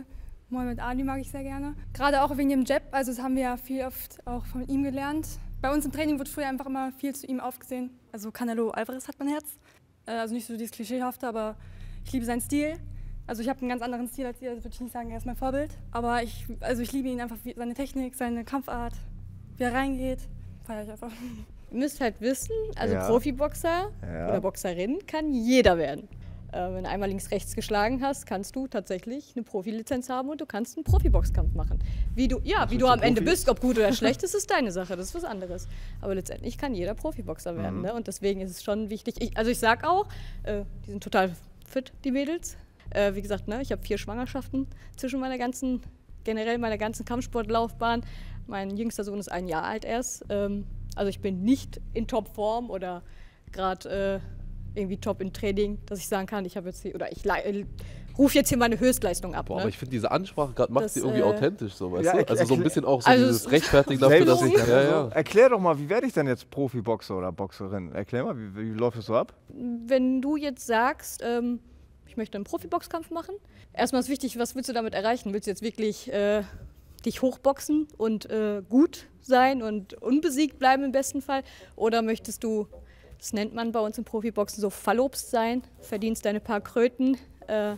Mohamed Ali mag ich sehr gerne. Gerade auch wegen dem Jab, also das haben wir ja viel oft auch von ihm gelernt. Bei uns im Training wird früher einfach immer viel zu ihm aufgesehen. Also Canelo Alvarez hat mein Herz. Äh, also nicht so dieses Klischeehafte, aber ich liebe seinen Stil. Also ich habe einen ganz anderen Stil als ihr, das würde ich nicht sagen, er ist mein Vorbild. Aber ich, also ich liebe ihn einfach, wie, seine Technik, seine Kampfart, wie er reingeht, feiere ich einfach. Ihr müsst halt wissen, also Ja. Profiboxer Ja. oder Boxerin kann jeder werden. Äh, wenn du einmal links-rechts geschlagen hast, kannst du tatsächlich eine Profilizenz haben und du kannst einen Profiboxkampf machen. Wie du, ja, wie du am Ende bist, ob gut oder schlecht, das ist deine Sache, das ist was anderes. Aber letztendlich kann jeder Profiboxer werden. Mhm. Ne? Und deswegen ist es schon wichtig. Ich, also ich sag auch, äh, die sind total fit, die Mädels. Äh, wie gesagt, ne, ich habe vier Schwangerschaften zwischen meiner ganzen, generell meiner ganzen Kampfsportlaufbahn. Mein jüngster Sohn ist ein Jahr alt erst. Ähm, also ich bin nicht in Topform oder gerade äh, irgendwie top im Training, dass ich sagen kann, ich habe jetzt hier, oder ich äh, rufe jetzt hier meine Höchstleistung ab. Boah, Ne? aber ich finde diese Ansprache gerade macht Das, sie irgendwie äh, authentisch, so, weißt ja, du? erkl- Also so ein erkl- bisschen auch so Also dieses es- Rechtfertigen dafür, dass ich, Selbst- ja, ja. Erklär doch mal, wie werde ich denn jetzt Profiboxer oder Boxerin? Erklär mal, wie, wie läuft das so ab? Wenn du jetzt sagst, ähm, ich möchte einen Profiboxkampf machen, erstmal ist wichtig, was willst du damit erreichen? Willst du jetzt wirklich äh, dich hochboxen und äh, gut sein und unbesiegt bleiben im besten Fall? Oder möchtest du, das nennt man bei uns im Profiboxen so Fallobst sein, verdienst deine paar Kröten. Äh,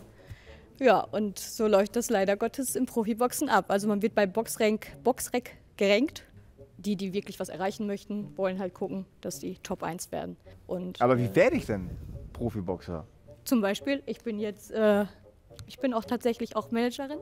ja, und so läuft das leider Gottes im Profiboxen ab. Also man wird bei Boxrank, Boxrec gerankt. Die, die wirklich was erreichen möchten, wollen halt gucken, dass die Top eins werden. Und, Aber wie äh, werde ich denn Profiboxer? zum Beispiel, ich bin jetzt, äh, ich bin auch tatsächlich auch Managerin.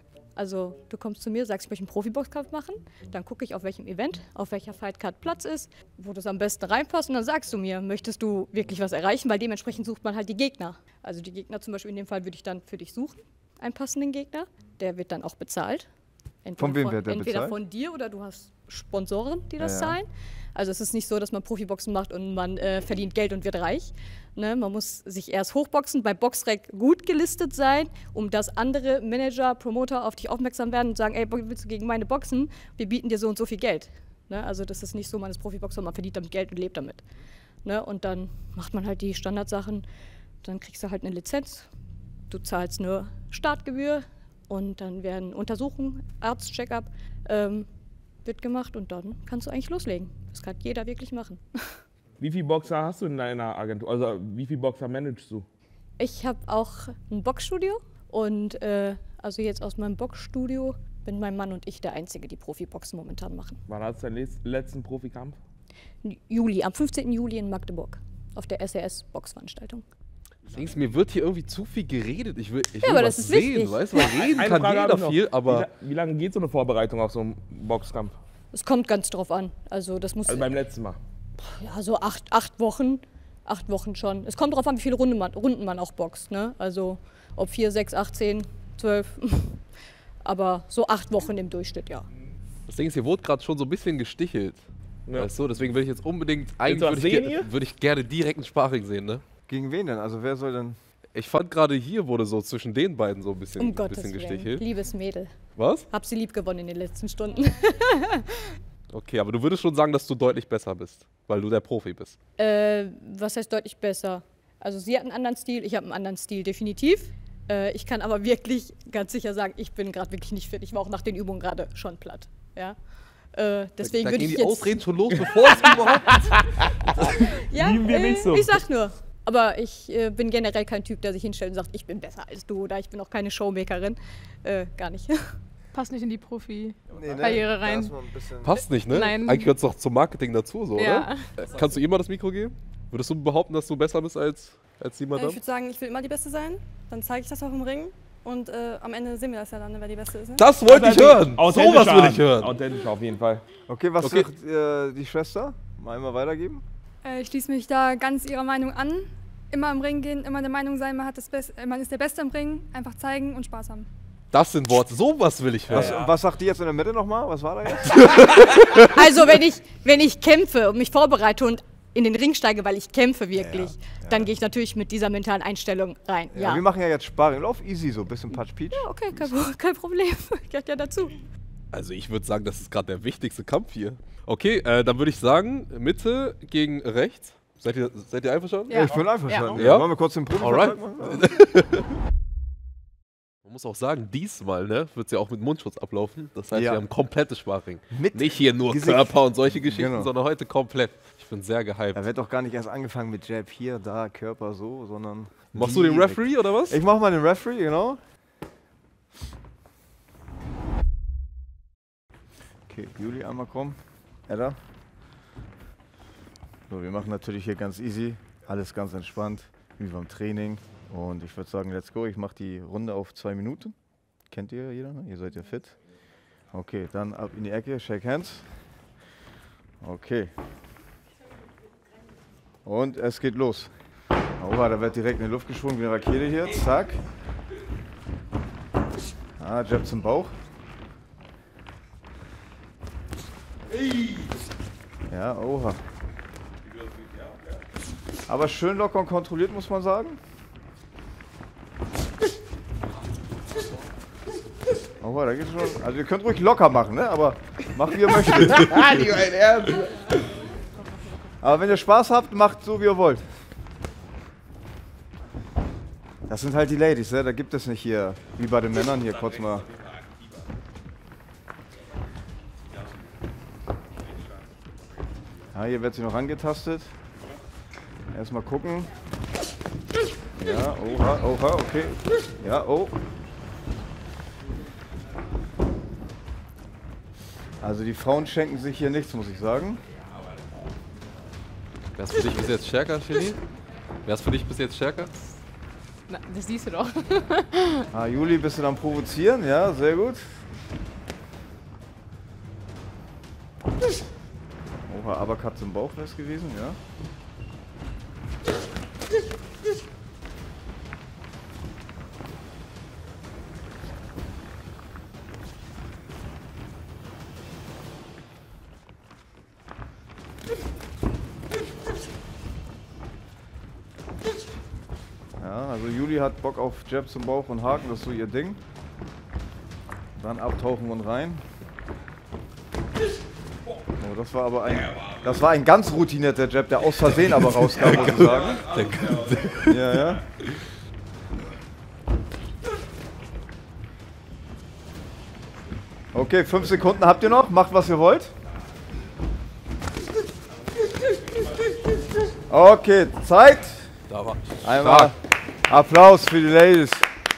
Also du kommst zu mir, sagst, ich möchte einen Profiboxkampf machen, dann gucke ich, auf welchem Event, auf welcher Fightcard Platz ist, wo das am besten reinpasst und dann sagst du mir, möchtest du wirklich was erreichen, weil dementsprechend sucht man halt die Gegner. Also die Gegner zum Beispiel in dem Fall würde ich dann für dich suchen, einen passenden Gegner, der wird dann auch bezahlt. Entweder Von wem wird der Entweder bezahlt? von dir oder du hast Sponsoren, die das Ja, ja. zahlen. Also es ist nicht so, dass man Profiboxen macht und man äh, verdient Geld und wird reich. Ne? Man muss sich erst hochboxen, bei Boxrec gut gelistet sein, um dass andere Manager, Promoter auf dich aufmerksam werden und sagen, ey, willst du gegen meine boxen? Wir bieten dir so und so viel Geld. Ne? Also das ist nicht so, man ist Profiboxer, man verdient damit Geld und lebt damit. Ne? Und dann macht man halt die Standardsachen, dann kriegst du halt eine Lizenz, du zahlst nur Startgebühr und dann werden Untersuchungen, Arztcheckup ähm, wird gemacht und dann kannst du eigentlich loslegen. Das kann jeder wirklich machen. Wie viele Boxer hast du in deiner Agentur? Also wie viele Boxer managst du? Ich habe auch ein Boxstudio und äh, also jetzt aus meinem Boxstudio bin mein Mann und ich der Einzige, die Profiboxen momentan machen. Wann hast du deinen les- letzten Profikampf? Juli, am fünfzehnten Juli in Magdeburg auf der S R S-Boxveranstaltung. Denkst, mir wird hier irgendwie zu viel geredet. Ich will, ich will aber was das ist sehen, wichtig. weißt du? Weil reden Eine kann Frage habe jeder ich noch. viel, Wie, aber la- wie lange geht so eine Vorbereitung auf so einen Boxkampf? Es kommt ganz drauf an. Also das muss Also beim letzten Mal. ja so acht, acht Wochen, acht Wochen schon. Es kommt drauf an, wie viele Runden man, Runden man auch boxt. Ne? Also ob vier, sechs, acht, zehn, zwölf. Aber so acht Wochen im Durchschnitt, ja. das Ding ist, hier wurde gerade schon so ein bisschen gestichelt. Ja. Weißt du? Deswegen will ich jetzt unbedingt, du eigentlich was würde ich, sehen ge hier? würde ich gerne direkt ein Sparring sehen, ne? Gegen wen denn? Also wer soll denn? Ich fand gerade hier wurde so zwischen den beiden so ein bisschen, Um ein Gottes bisschen Willen. gestichelt. Liebes Mädel. Was? Hab sie lieb gewonnen in den letzten Stunden. Okay, aber du würdest schon sagen, dass du deutlich besser bist, weil du der Profi bist. Äh, was heißt deutlich besser? Also sie hat einen anderen Stil, ich habe einen anderen Stil, definitiv. Äh, ich kann aber wirklich ganz sicher sagen, ich bin gerade wirklich nicht fit. Ich war auch nach den Übungen gerade schon platt. Ja? Äh, deswegen da würde gehen ich die jetzt... Ausreden schon los, bevor es überhaupt... ja, Lieben wir nicht so. Ich sag nur. Aber ich äh, bin generell kein Typ, der sich hinstellt und sagt, ich bin besser als du oder ich bin auch keine Showmakerin. Äh, gar nicht. Passt nicht in die Profi. Nee, Karriere da rein. ist man ein bisschen- Passt nicht, ne? Nein. Eigentlich gehört es doch zum Marketing dazu, so, Ja. oder? Äh, Kannst du ihr mal das Mikro geben? Würdest du behaupten, dass du besser bist als, als die Äh, Madame? ich würde sagen, ich will immer die Beste sein. Dann zeige ich das auch im Ring. Und äh, am Ende sehen wir das ja dann, wer die Beste ist. Ne? Das wollte ich hören! Authentisch Sowas will ich an. hören! Authentisch auf jeden Fall. Okay, was Okay. sagt äh, die Schwester? Mal einmal weitergeben. Äh, ich schließe mich da ganz ihrer Meinung an. Immer im Ring gehen, immer der Meinung sein, man, hat das Best äh, man ist der Beste im Ring. Einfach zeigen und Spaß haben. Das sind Worte, sowas will ich hören. Was, was sagt die jetzt in der Mitte nochmal? Was war da jetzt? Also wenn ich, wenn ich kämpfe und mich vorbereite und in den Ring steige, weil ich kämpfe wirklich, Ja, ja. dann gehe ich natürlich mit dieser mentalen Einstellung rein. Ja, Ja, wir machen ja jetzt Sparring. Lauf easy, so ein bisschen Patsch-Peach. okay, kein, Pro- kein Problem. Gehört ja dazu. Also ich würde sagen, das ist gerade der wichtigste Kampf hier. Okay, äh, dann würde ich sagen, Mitte gegen rechts. Seid ihr, seid ihr einverstanden? Ja. Ich bin einverstanden. Ja. Wollen wir kurz den Profi Alright. machen? Man muss auch sagen, diesmal ne, wird es ja auch mit Mundschutz ablaufen. Das heißt, Ja. wir haben komplettes Sparring. Mit Nicht hier nur Gesicht. Körper und solche Geschichten, Genau. sondern heute komplett. Ich bin sehr gehypt. Da wird doch gar nicht erst angefangen mit Jab hier, da, Körper so, sondern. Machst du den direkt. Referee oder was? Ich mach mal den Referee, genau. Okay, Juli einmal kommen. Edda. So, wir machen natürlich hier ganz easy, alles ganz entspannt, wie beim Training. Und ich würde sagen, let's go. Ich mache die Runde auf zwei Minuten. Kennt ihr jeder, ne? Ihr seid ja fit. Okay, dann ab in die Ecke, shake hands. Okay. Und es geht los. Oha, da wird direkt in die Luft geschwungen wie eine Rakete hier. Zack. Ah, Jab zum Bauch. Ja, oha. Aber schön locker und kontrolliert, muss man sagen. Oha, da geht's schon. Also ihr könnt ruhig locker machen, ne? Aber macht wie ihr möchtet. Aber wenn ihr Spaß habt, macht so wie ihr wollt. Das sind halt die Ladies, ne? Da gibt es nicht hier, wie bei den Männern, hier kurz mal. Ja, hier wird sie noch angetastet. Erstmal gucken. Ja, oha, oha, okay. Ja, oh. Also die Frauen schenken sich hier nichts, muss ich sagen. Wer ist für dich bis jetzt stärker, Shelly? Wer ist für dich bis jetzt stärker? Na, das siehst du doch. Ah, Juli, bist du dann provozieren? Ja, sehr gut. Oha, aber Katze im Bauch wäre es gewesen, ja. Ja, also Juli hat Bock auf Jab zum Bauch und Haken, das ist so ihr Ding. Dann abtauchen und rein. Oh, das war aber ein, das war ein ganz routinierter Jab, der aus Versehen aber rauskam, muss ich sagen. Ja, ja. Okay, fünf Sekunden habt ihr noch. Macht, was ihr wollt. Okay, Zeit. Da war. Einmal Stark. Applaus für die Ladies.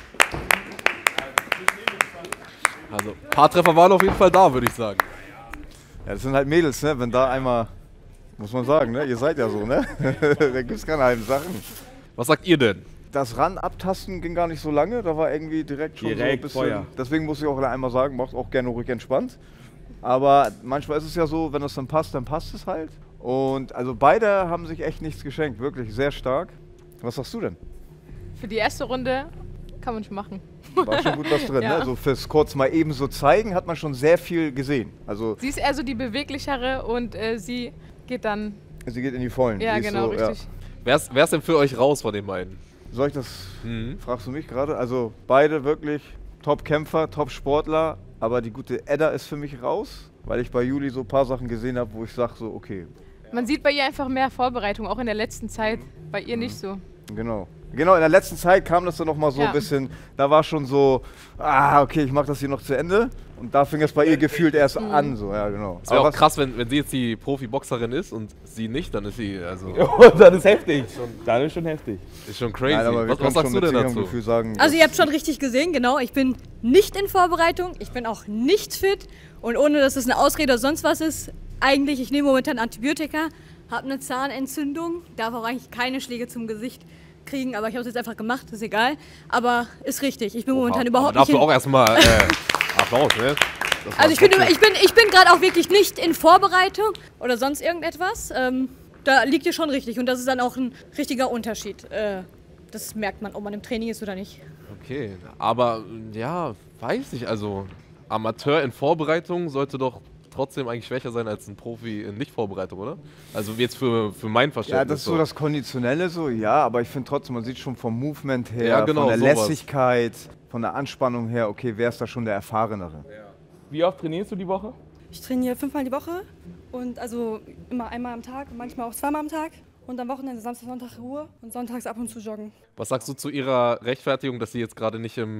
Also, ein paar Treffer waren auf jeden Fall da, würde ich sagen. Ja, das sind halt Mädels, ne? Wenn da einmal, muss man sagen, ne? Ihr seid ja so, ne? Da gibt's keine halben Sachen. Was sagt ihr denn? Das Ran abtasten ging gar nicht so lange, da war irgendwie direkt schon Direkt so ein bisschen. Feuer. Deswegen muss ich auch einmal sagen, macht auch gerne ruhig entspannt. Aber manchmal ist es ja so, wenn das dann passt, dann passt es halt. Und also beide haben sich echt nichts geschenkt, wirklich sehr stark. Was sagst du denn? Für die erste Runde kann man schon machen. War schon gut was drin, Ja. ne? Also fürs kurz mal eben so zeigen, hat man schon sehr viel gesehen. Also Sie ist eher so die beweglichere und äh, sie geht dann. sie geht in die Vollen. Ja, Die ist genau, so, ja. richtig. Wer ist, wer ist denn für euch raus von den beiden? Soll ich das, Mhm. fragst du mich gerade? Also beide wirklich Top-Kämpfer, Top-Sportler, aber die gute Edda ist für mich raus, weil ich bei Juli so ein paar Sachen gesehen habe, wo ich sage so, okay, Man sieht bei ihr einfach mehr Vorbereitung, auch in der letzten Zeit. Bei ihr nicht so. genau. Genau, in der letzten Zeit kam das dann nochmal so Ja. ein bisschen, da war schon so, ah, okay, ich mache das hier noch zu Ende. Und da fing es bei ihr gefühlt erst Mhm. an, so, ja, genau. Es wäre Aber auch was- krass, wenn, wenn sie jetzt die Profi-Boxerin ist und sie nicht, dann ist sie, also, Und dann ist heftig. Dann ist schon heftig. ist schon crazy. Nein, aber wir was, können was sagst schon du mit denn sicherem dazu? Gefühl sagen, Also dass- ihr habt schon richtig gesehen, genau, ich bin nicht in Vorbereitung, ich bin auch nicht fit und ohne dass es eine Ausrede oder sonst was ist, eigentlich, ich nehme momentan Antibiotika, habe eine Zahnentzündung, darf auch eigentlich keine Schläge zum Gesicht kriegen, aber ich habe es jetzt einfach gemacht, ist egal. Aber ist richtig, ich bin momentan aber überhaupt dafür nicht in auch erstmal äh, Applaus, ne? Das war Also ich bin, trotzdem- ich bin, ich bin gerade auch wirklich nicht in Vorbereitung oder sonst irgendetwas. Ähm, da liegt ihr schon richtig und das ist dann auch ein richtiger Unterschied. Äh, das merkt man, ob man im Training ist oder nicht. Okay, aber ja, weiß ich, also Amateur in Vorbereitung sollte doch trotzdem eigentlich schwächer sein als ein Profi in Nicht-Vorbereitung, oder? Also jetzt für, für mein Verständnis. Ja, das ist so das Konditionelle so, ja, aber ich finde trotzdem, man sieht schon vom Movement her, Ja, genau, von der sowas. Lässigkeit, von der Anspannung her, okay, wer ist da schon der Erfahrenere? Wie oft trainierst du die Woche? Ich trainiere fünfmal die Woche und also immer einmal am Tag, manchmal auch zweimal am Tag. Und am Wochenende Samstag, Sonntag Ruhe und sonntags ab und zu joggen. Was sagst du zu ihrer Rechtfertigung, dass sie jetzt gerade nicht im,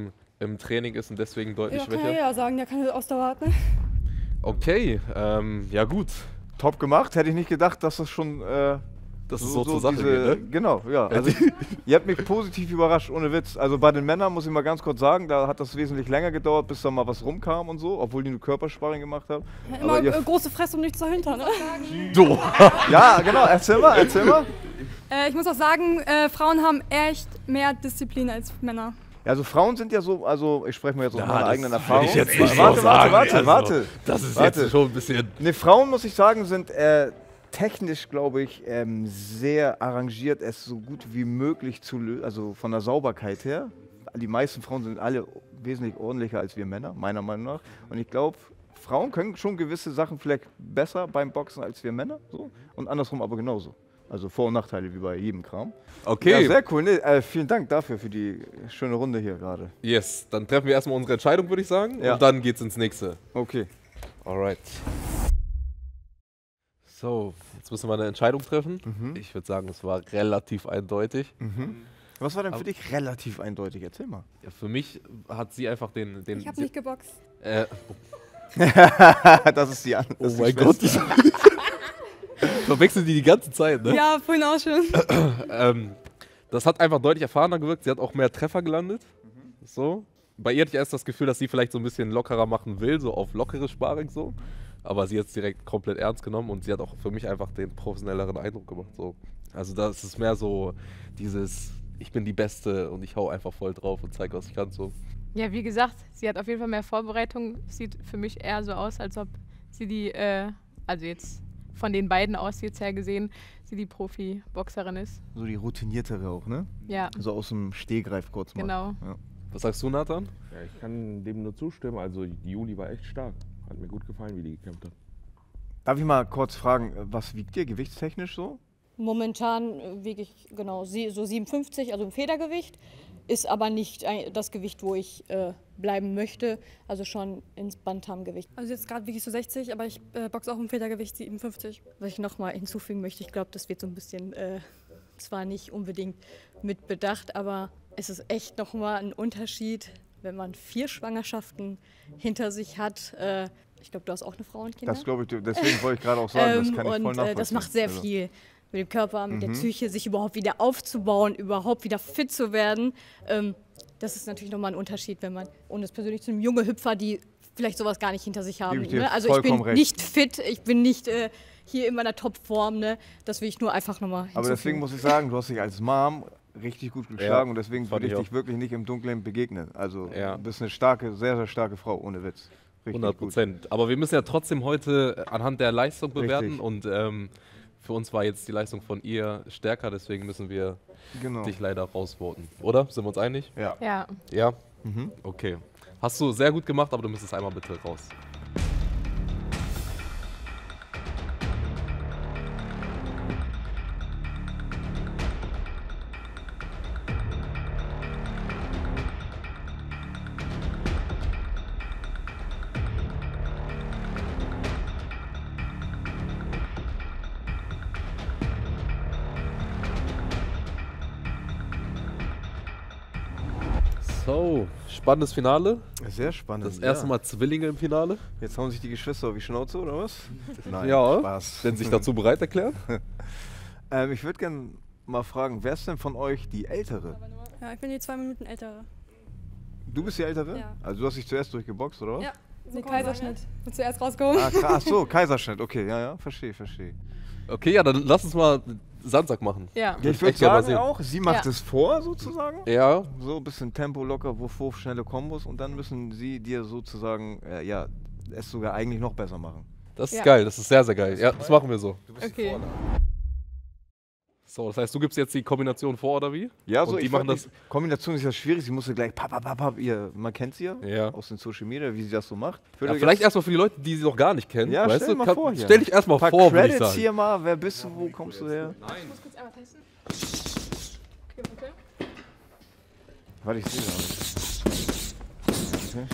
im Training ist und deswegen deutlich Ja, kann schwächer. ja, ja sagen, der kann Ausdauer hat, ne? Okay, ähm, ja gut. Top gemacht. Hätte ich nicht gedacht, dass das schon äh, Das ist so zur Sache diese, geht, ne? Genau, ja. Also ihr habt mich positiv überrascht, ohne Witz. Also bei den Männern muss ich mal ganz kurz sagen, da hat das wesentlich länger gedauert, bis da mal was rumkam und so, obwohl die nur Körpersparring gemacht haben. Ja, Aber immer ihr- äh, große Fresse und nichts dahinter, ne? So. Ja, genau, erzähl mal, erzähl mal. Äh, ich muss auch sagen, äh, Frauen haben echt mehr Disziplin als Männer. Ja, also Frauen sind ja so, also ich spreche mal jetzt aus Ja, meiner das eigenen will Erfahrung. ich jetzt nicht warte, so warte, sagen, warte, also, warte. Das ist Warte. jetzt schon ein bisschen. Ne, Frauen, muss ich sagen, sind äh, technisch, glaube ich, ähm, sehr arrangiert, es so gut wie möglich zu lösen, also von der Sauberkeit her. Die meisten Frauen sind alle wesentlich ordentlicher als wir Männer, meiner Meinung nach. Und ich glaube, Frauen können schon gewisse Sachen vielleicht besser beim Boxen als wir Männer. So. Und andersrum aber genauso. Also Vor- und Nachteile wie bei jedem Kram. Okay. Ja, sehr cool. Nee, äh, vielen Dank dafür, für die schöne Runde hier gerade. Yes, dann treffen wir erstmal unsere Entscheidung, würde ich sagen. Ja. Und dann geht's ins nächste. Okay. Alright. So, jetzt müssen wir eine Entscheidung treffen. Mhm. Ich würde sagen, es war relativ eindeutig. Mhm. Was war denn für Aber- dich relativ eindeutig? Erzähl mal. Ja, für mich hat sie einfach den. den Ich habe sie- nicht geboxt. Äh, Das ist die An oh das ist die mein Gott. Schwester. Verwechseln die die ganze Zeit, ne? Ja, vorhin auch schon. Ähm, das hat einfach deutlich erfahrener gewirkt. Sie hat auch mehr Treffer gelandet. So. Bei ihr hatte ich erst das Gefühl, dass sie vielleicht so ein bisschen lockerer machen will, so auf lockeres Sparring so. Aber sie hat es direkt komplett ernst genommen und sie hat auch für mich einfach den professionelleren Eindruck gemacht. So. Also das ist mehr so dieses, ich bin die Beste und ich hau einfach voll drauf und zeige, was ich kann. So. Ja, wie gesagt, sie hat auf jeden Fall mehr Vorbereitung. Sieht für mich eher so aus, als ob sie die, äh, also jetzt von den beiden aus jetzt her gesehen, sie die Profi-Boxerin ist. So die routiniertere auch, ne? Ja, So aus dem Stehgreif kurz mal. genau. Ja. Was sagst du, Nathan? Ja, ich kann dem nur zustimmen. Also die Juli war echt stark. Hat mir gut gefallen, wie die gekämpft hat. Darf ich mal kurz fragen, was wiegt ihr gewichtstechnisch so? Momentan äh, wiege ich genau sie- so siebenundfünfzig, also im Federgewicht. Ist aber nicht ein- das Gewicht, wo ich äh, bleiben möchte. Also schon ins Bantamgewicht. Also jetzt gerade wiege ich so sechzig, aber ich äh, boxe auch im Federgewicht siebenundfünfzig. Was ich nochmal hinzufügen möchte, ich glaube, das wird so ein bisschen, äh, zwar nicht unbedingt mit Bedacht, aber es ist echt nochmal ein Unterschied, wenn man vier Schwangerschaften hinter sich hat. Äh, ich glaube, du hast auch eine Frau und Kinder. Das glaube ich, deswegen wollte ich gerade auch sagen, das Ähm, kann ich voll und nachvollziehen. äh, das macht sehr Also, viel mit dem Körper, mit der Mhm. Psyche, sich überhaupt wieder aufzubauen, überhaupt wieder fit zu werden. Ähm, das ist natürlich nochmal ein Unterschied, wenn man, und das persönlich zu einem junge Hüpfer, die vielleicht sowas gar nicht hinter sich haben. Gebe ich dir Ne? Also ich bin vollkommen recht. nicht fit, ich bin nicht äh, hier in meiner Topform. Ne? Das will ich nur einfach nochmal Aber deswegen muss ich sagen, du hast dich als Mom richtig gut geschlagen und deswegen fand würde ich ich dich wirklich nicht im Dunkeln begegnen. Also Ja. du bist eine starke, sehr, sehr starke Frau, ohne Witz. Richtig hundert gut. Prozent. Aber wir müssen ja trotzdem heute anhand der Leistung bewerten Richtig. und ähm, für uns war jetzt die Leistung von ihr stärker, deswegen müssen wir Genau. dich leider rausvoten. Oder? Sind wir uns einig? Ja. Ja, Ja? Mhm. Okay. Hast du sehr gut gemacht, aber du müsstest einmal bitte raus. So, spannendes Finale. Sehr spannend. Das erste ja. Mal Zwillinge im Finale. Jetzt hauen sich die Geschwister auf die Schnauze, oder was? Nein, Ja. Spaß. Wenn sich dazu bereit erklären. ähm, ich würde gerne mal fragen, wer ist denn von euch die Ältere? Ja, ich bin die zwei Minuten ältere. Du bist die Ältere? Ja. Also du hast dich zuerst durchgeboxt, oder was? Ja, nee, Kaiserschnitt. Wird zuerst rausgekommen. Ah, kra- ach so, Kaiserschnitt, okay, ja, ja, verstehe, verstehe. Okay, ja, dann lass uns mal Sandsack machen. ja. Ja, ich würde echt gerne mal sagen sehen. auch, sie macht Ja. es vor sozusagen. Ja, So ein bisschen Tempo locker, Wurf, Wurf, schnelle Kombos und dann müssen sie dir sozusagen, äh, ja, es sogar eigentlich noch besser machen. das ist Ja. geil, das ist sehr, sehr geil. Ja, das machen wir so. Okay. So, das heißt, du gibst jetzt die Kombination vor, oder wie? Ja, so Und die ich machen fand, das. die Kombination ist ja schwierig, sie musste gleich papp, papp, papp, papp, ihr, man kennt sie ja, Ja. aus den Social Media, wie sie das so macht. Ich Ja, würde vielleicht jetzt erstmal für die Leute, die sie noch gar nicht kennen. Ja, weißt stell du? mal Kann- vor hier. Stell dich erstmal ein paar vor, würde ich Credits sagen. hier mal, wer bist du, wo kommst du her? Ich muss kurz einmal testen. Okay. Warte, ich sehe gar nicht. Okay.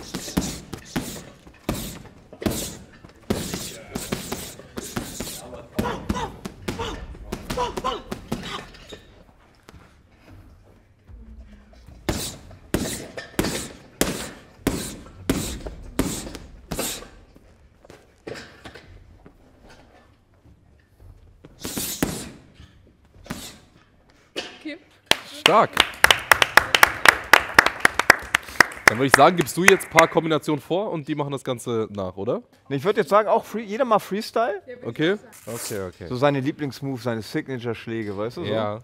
Okay. Stark. Dann würde ich sagen, gibst du jetzt ein paar Kombinationen vor und die machen das Ganze nach, oder? Nee, ich würde jetzt sagen, auch free, jeder mal Freestyle. Okay? Okay, okay. So seine Lieblingsmoves, seine Signature-Schläge, weißt du? So? Ja.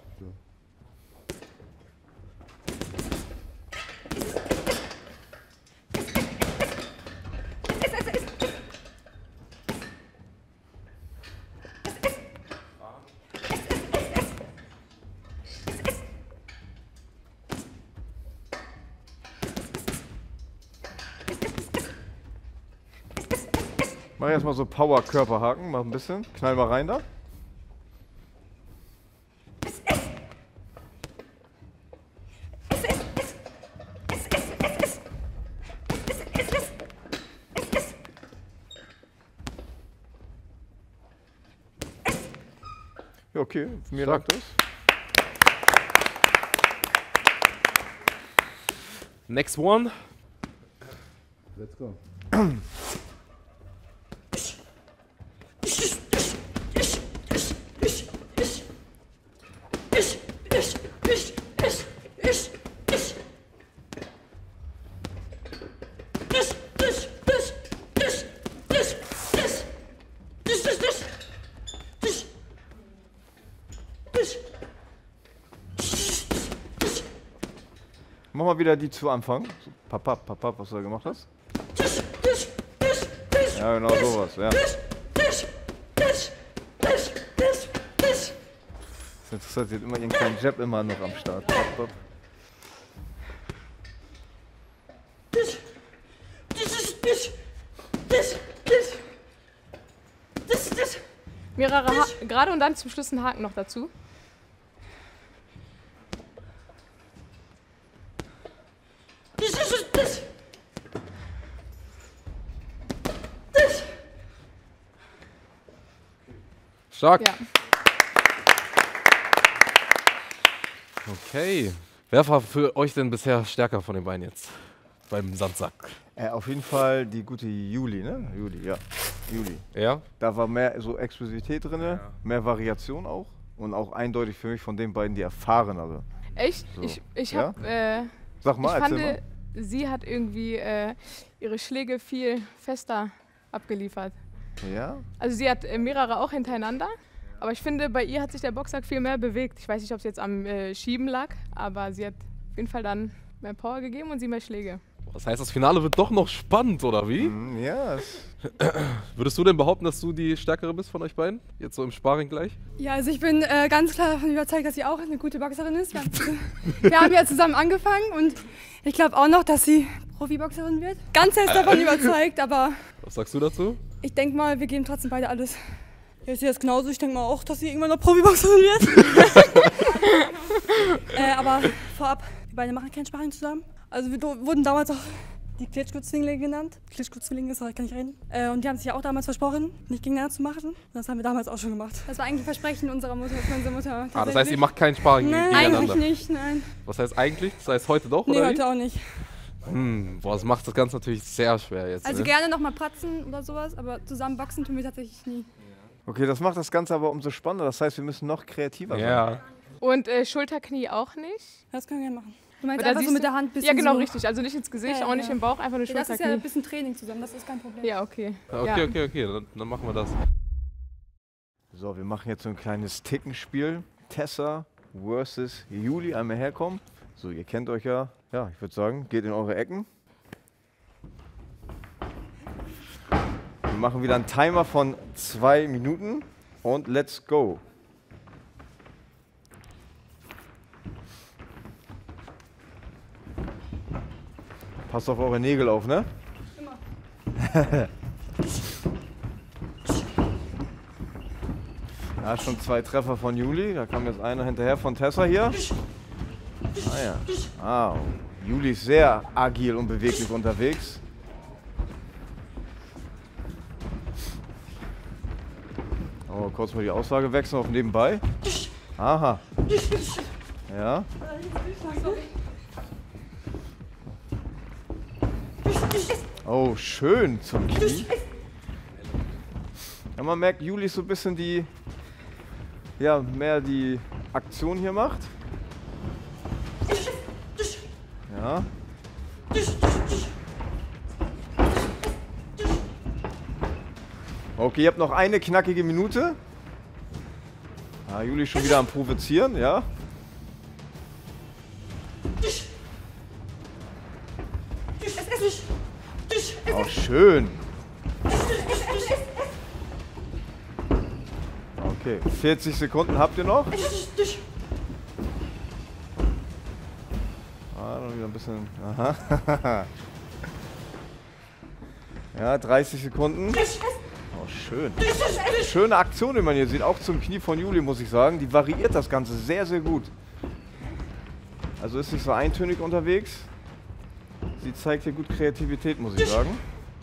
Mach erstmal so Power-Körperhaken, mach ein bisschen. Knall mal rein da. Ja, okay, mir Stark. lag das. Next one. Let's go. Mach mal wieder die zu Anfang. So, papap, papap, was du da gemacht hast. Ja, genau sowas, ja. Das ist interessant, sie hat immer ihren kleinen Jab immer noch am Start. Pap, pap. Mehrere ha gerade und dann zum Schluss einen Haken noch dazu. Stark. Ja. Okay. Wer war für euch denn bisher stärker von den beiden jetzt? Beim Sandsack. Äh, auf jeden Fall die gute Juli, ne? Juli, ja. Juli. Ja? Da war mehr so Explosivität drin, mehr Variation auch. Und auch eindeutig für mich von den beiden die erfahrenere. Echt? So. Ich, ich Ja? hab, äh, Sag mal, ich erzähl fand, mal. sie hat irgendwie äh, ihre Schläge viel fester abgeliefert. Ja? Also sie hat äh, mehrere auch hintereinander, aber ich finde, bei ihr hat sich der Boxsack viel mehr bewegt. Ich weiß nicht, ob es jetzt am äh, Schieben lag, aber sie hat auf jeden Fall dann mehr Power gegeben und sie mehr Schläge. Das heißt, das Finale wird doch noch spannend, oder wie? Mm, ja. es- Würdest du denn behaupten, dass du die Stärkere bist von euch beiden? Jetzt so im Sparring gleich? Ja, also ich bin äh, ganz klar davon überzeugt, dass sie auch eine gute Boxerin ist. Wir haben, wir haben ja zusammen angefangen und ich glaube auch noch, dass sie Profiboxerin wird. Ganz fest davon überzeugt, aber Was sagst du dazu? ich denke mal, wir geben trotzdem beide alles. Ja, ich sehe das genauso. Ich denke mal auch, dass sie irgendwann noch Profiboxerin wird. äh, aber vorab, wir beide machen kein Sparring zusammen. Also wir do- wurden damals auch die Klitschko-Zwillinge genannt. Klitschko-Zwillinge, sorry, kann ich reden. Äh, und die haben sich ja auch damals versprochen, nicht gegeneinander zu machen. Und das haben wir damals auch schon gemacht. Das war eigentlich ein Versprechen unserer Mutter, von unserer Mutter. Ah, das heißt, ihr macht keinen Sparring Nein, gegeneinander. eigentlich nicht, nein. Was heißt eigentlich? Das heißt heute doch, Nee, oder wie? heute auch nicht. Hm, boah, das macht das Ganze natürlich sehr schwer jetzt. Also ne? gerne nochmal pratzen oder sowas, aber zusammen boxen tun wir tatsächlich nie. Okay, das macht das Ganze aber umso spannender. Das heißt, wir müssen noch kreativer sein. Ja. Und äh, Schulterknie auch nicht. Das können wir gerne machen. Du meinst Weil da einfach so siehst mit du- der Hand ein bisschen Ja, genau, so. richtig. Also nicht ins Gesicht, Ja, auch nicht ja. im Bauch, einfach nur Ja, das ist ja ein Schulterknie. bisschen Training zusammen, das ist kein Problem. Ja, okay. Okay, Ja. okay, okay, dann, dann machen wir das. So, wir machen jetzt so ein kleines Tickenspiel. Tessa versus Juli, einmal herkommen. So, ihr kennt euch ja. Ja, ich würde sagen, geht in eure Ecken. Wir machen wieder einen Timer von zwei Minuten und let's go. Passt auf eure Nägel auf, ne? Immer. Ja, schon zwei Treffer von Juli. Da kam jetzt einer hinterher von Tessa hier. Ah ja. Ah, Juli ist sehr agil und beweglich unterwegs. Oh, kurz mal die Aussage wechseln auf nebenbei. Aha. Ja. Oh, schön zum Knie. Ja, man merkt, Juli ist so ein bisschen die, ja, mehr die Aktion hier macht. Ja. Okay, ihr habt noch eine knackige Minute. Ah, Juli ist schon wieder am Provozieren, ja. Oh, schön. Okay, vierzig Sekunden habt ihr noch. Ah, noch wieder ein bisschen. Aha. Ja, dreißig Sekunden. Oh, schön. Schöne Aktion, wie man hier sieht. Auch zum Knie von Juli, muss ich sagen. Die variiert das Ganze sehr, sehr gut. Also ist nicht so eintönig unterwegs. Sie zeigt hier gut Kreativität, muss ich sagen.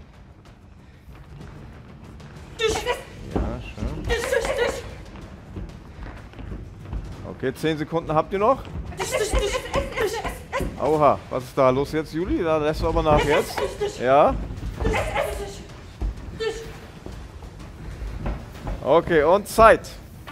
Ja, schön. Okay, zehn Sekunden habt ihr noch. Oha, was ist da los jetzt, Juli? Da lässt du aber nach jetzt. Ja. Okay, und Zeit.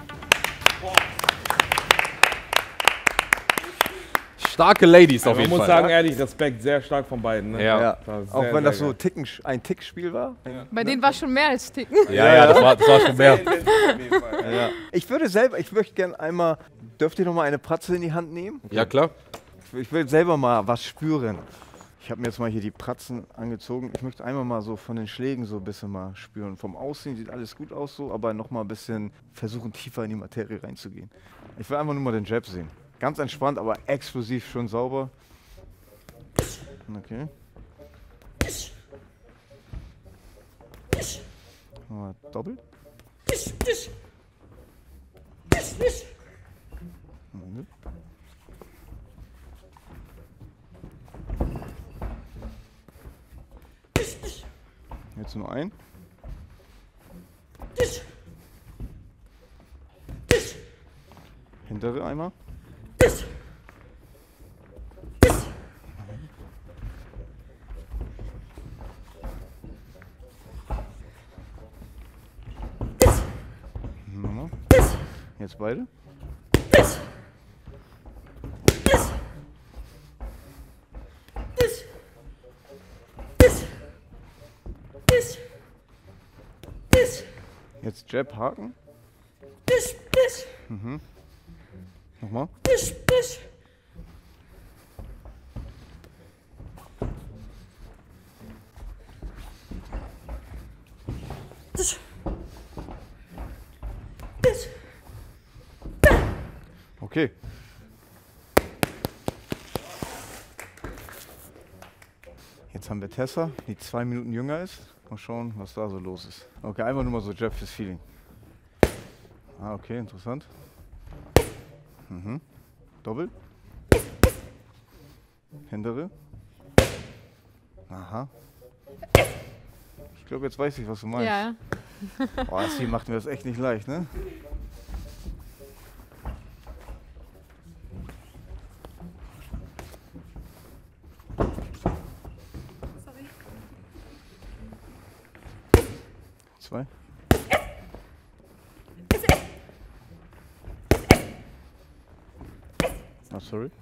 Starke Ladies auf Man jeden muss Fall. sagen, ehrlich, Respekt, sehr stark von beiden. Ne? Ja. Ja. war sehr, Auch wenn sehr das so geil. Ticken, ein Tickspiel war. Bei denen war schon mehr als Ticken. Ja, ja, das war, das war schon mehr. Ja. Ich würde selber, ich möchte gerne einmal, dürft ihr noch mal eine Pratze in die Hand nehmen? Ja, klar. Ich will selber mal was spüren. Ich habe mir jetzt mal hier die Pratzen angezogen. Ich möchte einmal mal so von den Schlägen so ein bisschen mal spüren. Vom Aussehen sieht alles gut aus so, aber noch mal ein bisschen versuchen, tiefer in die Materie reinzugehen. Ich will einfach nur mal den Jab sehen. Ganz entspannt, aber explosiv, schön sauber. Okay. Mal doppelt. Mhm. Jetzt nur ein. Hintere einmal. Nochmal. Jetzt beide. Jetzt Jab, Haken. Mhm. Nochmal. Okay. Jetzt haben wir Tessa, die zwei Minuten jünger ist. Mal schauen, was da so los ist. Okay, einfach nur mal so Jab fürs Feeling. Ah, okay, interessant. Mhm. Doppel. Hintere. Aha. Ich glaube, jetzt weiß ich, was du meinst. Ja. Boah, sie macht mir das echt nicht leicht, ne? Zwei. Oh, sorry.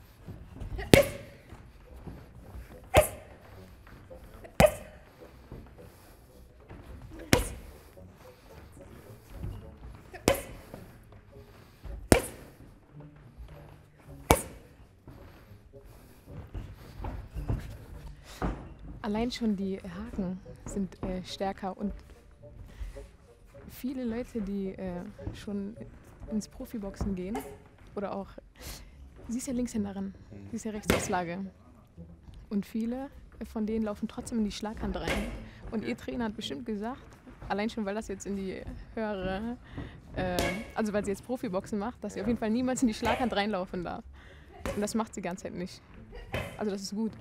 Allein schon die Haken sind äh, stärker und viele Leute, die äh, schon ins Profiboxen gehen oder auch, sie ist ja Linkshänderin, sie ist ja Rechtsauslage und viele von denen laufen trotzdem in die Schlaghand rein und ihr Trainer hat bestimmt gesagt, allein schon weil das jetzt in die höhere, äh, also weil sie jetzt Profiboxen macht, dass sie auf jeden Fall niemals in die Schlaghand reinlaufen darf und das macht sie die ganze Zeit nicht, also das ist gut.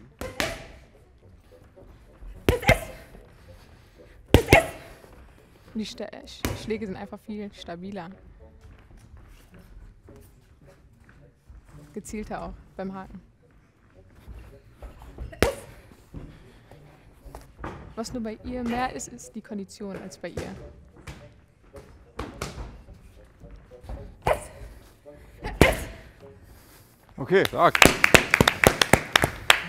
Die Sta- Sch- Schläge sind einfach viel stabiler. Gezielter auch beim Haken. Was nur bei ihr mehr ist, ist die Kondition als bei ihr. Okay. Stark.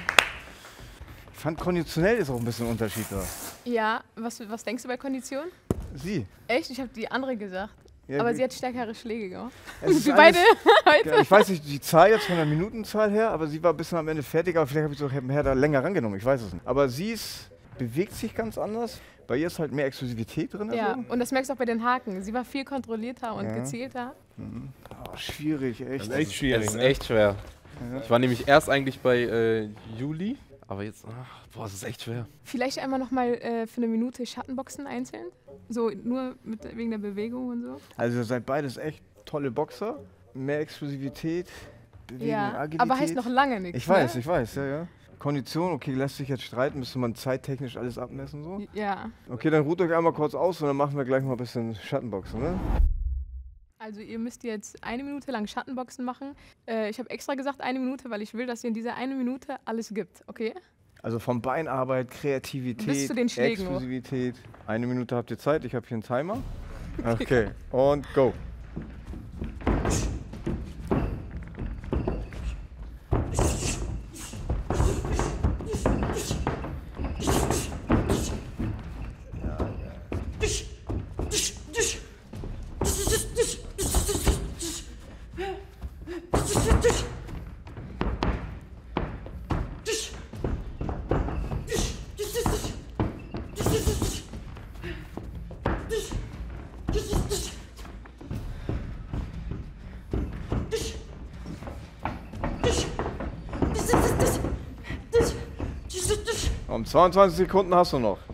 fand konditionell ist auch ein bisschen ein Unterschied da. Ja, was, was denkst du bei Kondition? Sie. Echt? Ich habe die andere gesagt. Ja, aber wie- sie hat stärkere Schläge gemacht. Es ist Wir beide alles- heute. Ja, ich weiß nicht die Zahl jetzt von der Minutenzahl her, aber sie war ein bisschen am Ende fertig, aber vielleicht habe ich so her da länger rangenommen, ich weiß es nicht. Aber sie ist, bewegt sich ganz anders. Bei ihr ist halt mehr Exklusivität drin. Ja, Also. und das merkst du auch bei den Haken. Sie war viel kontrollierter und Ja. gezielter. Oh, schwierig, echt. Das ist echt schwierig, Das ist ne? echt schwer. Ja. Ich war nämlich erst eigentlich bei äh, Juli, aber jetzt, ach, boah, das ist echt schwer. Vielleicht einmal nochmal äh, für eine Minute Schattenboxen einzeln. So nur mit, wegen der Bewegung und so. Also ihr seid beides echt tolle Boxer. Mehr Exklusivität, Bewegung, Ja, Agilität. aber heißt noch lange nichts. Ich weiß, ne? ich weiß, ja, ja. Kondition, okay, lässt sich jetzt streiten, müsste man zeittechnisch alles abmessen so. Ja, Okay, dann ruht euch einmal kurz aus und dann machen wir gleich mal ein bisschen Schattenboxen, ne? also ihr müsst jetzt eine Minute lang Schattenboxen machen. Äh, ich habe extra gesagt eine Minute, weil ich will, dass ihr in dieser eine Minute alles gibt, okay? Also von Beinarbeit, Kreativität, Bis zu den Schlägen hoch. Exklusivität. Eine Minute habt ihr Zeit, ich habe hier einen Timer. Okay, und go. Um zweiundzwanzig Sekunden hast du noch.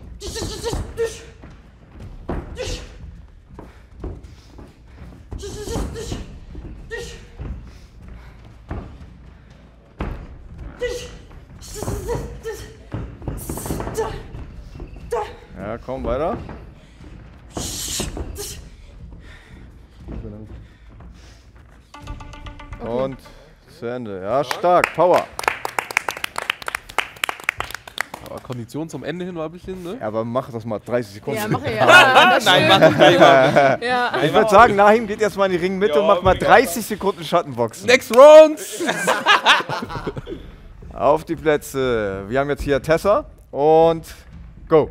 Ja, komm weiter. Und zu Ende. Ja, stark, Power. Aber Kondition zum Ende hin war ein bisschen, ne? Ja, aber mach das mal dreißig Sekunden. Ja, mach ich ja. Nein, mach nicht einfach. Ja. Ich würde sagen, Nahim geht jetzt mal in die Ringmitte und macht mal dreißig Sekunden Schattenboxen. Next Round! Auf die Plätze. Wir haben jetzt hier Tessa und go.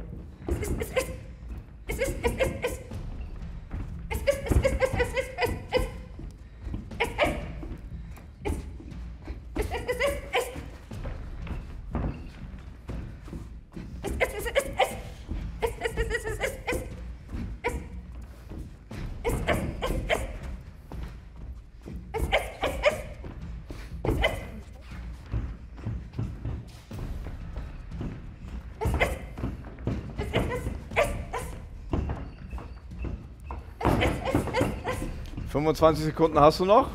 fünfundzwanzig Sekunden hast du noch.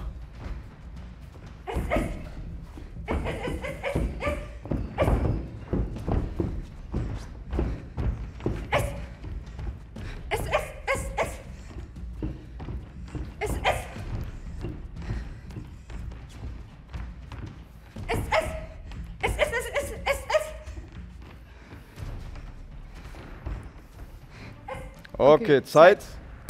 Okay, Okay, Zeit.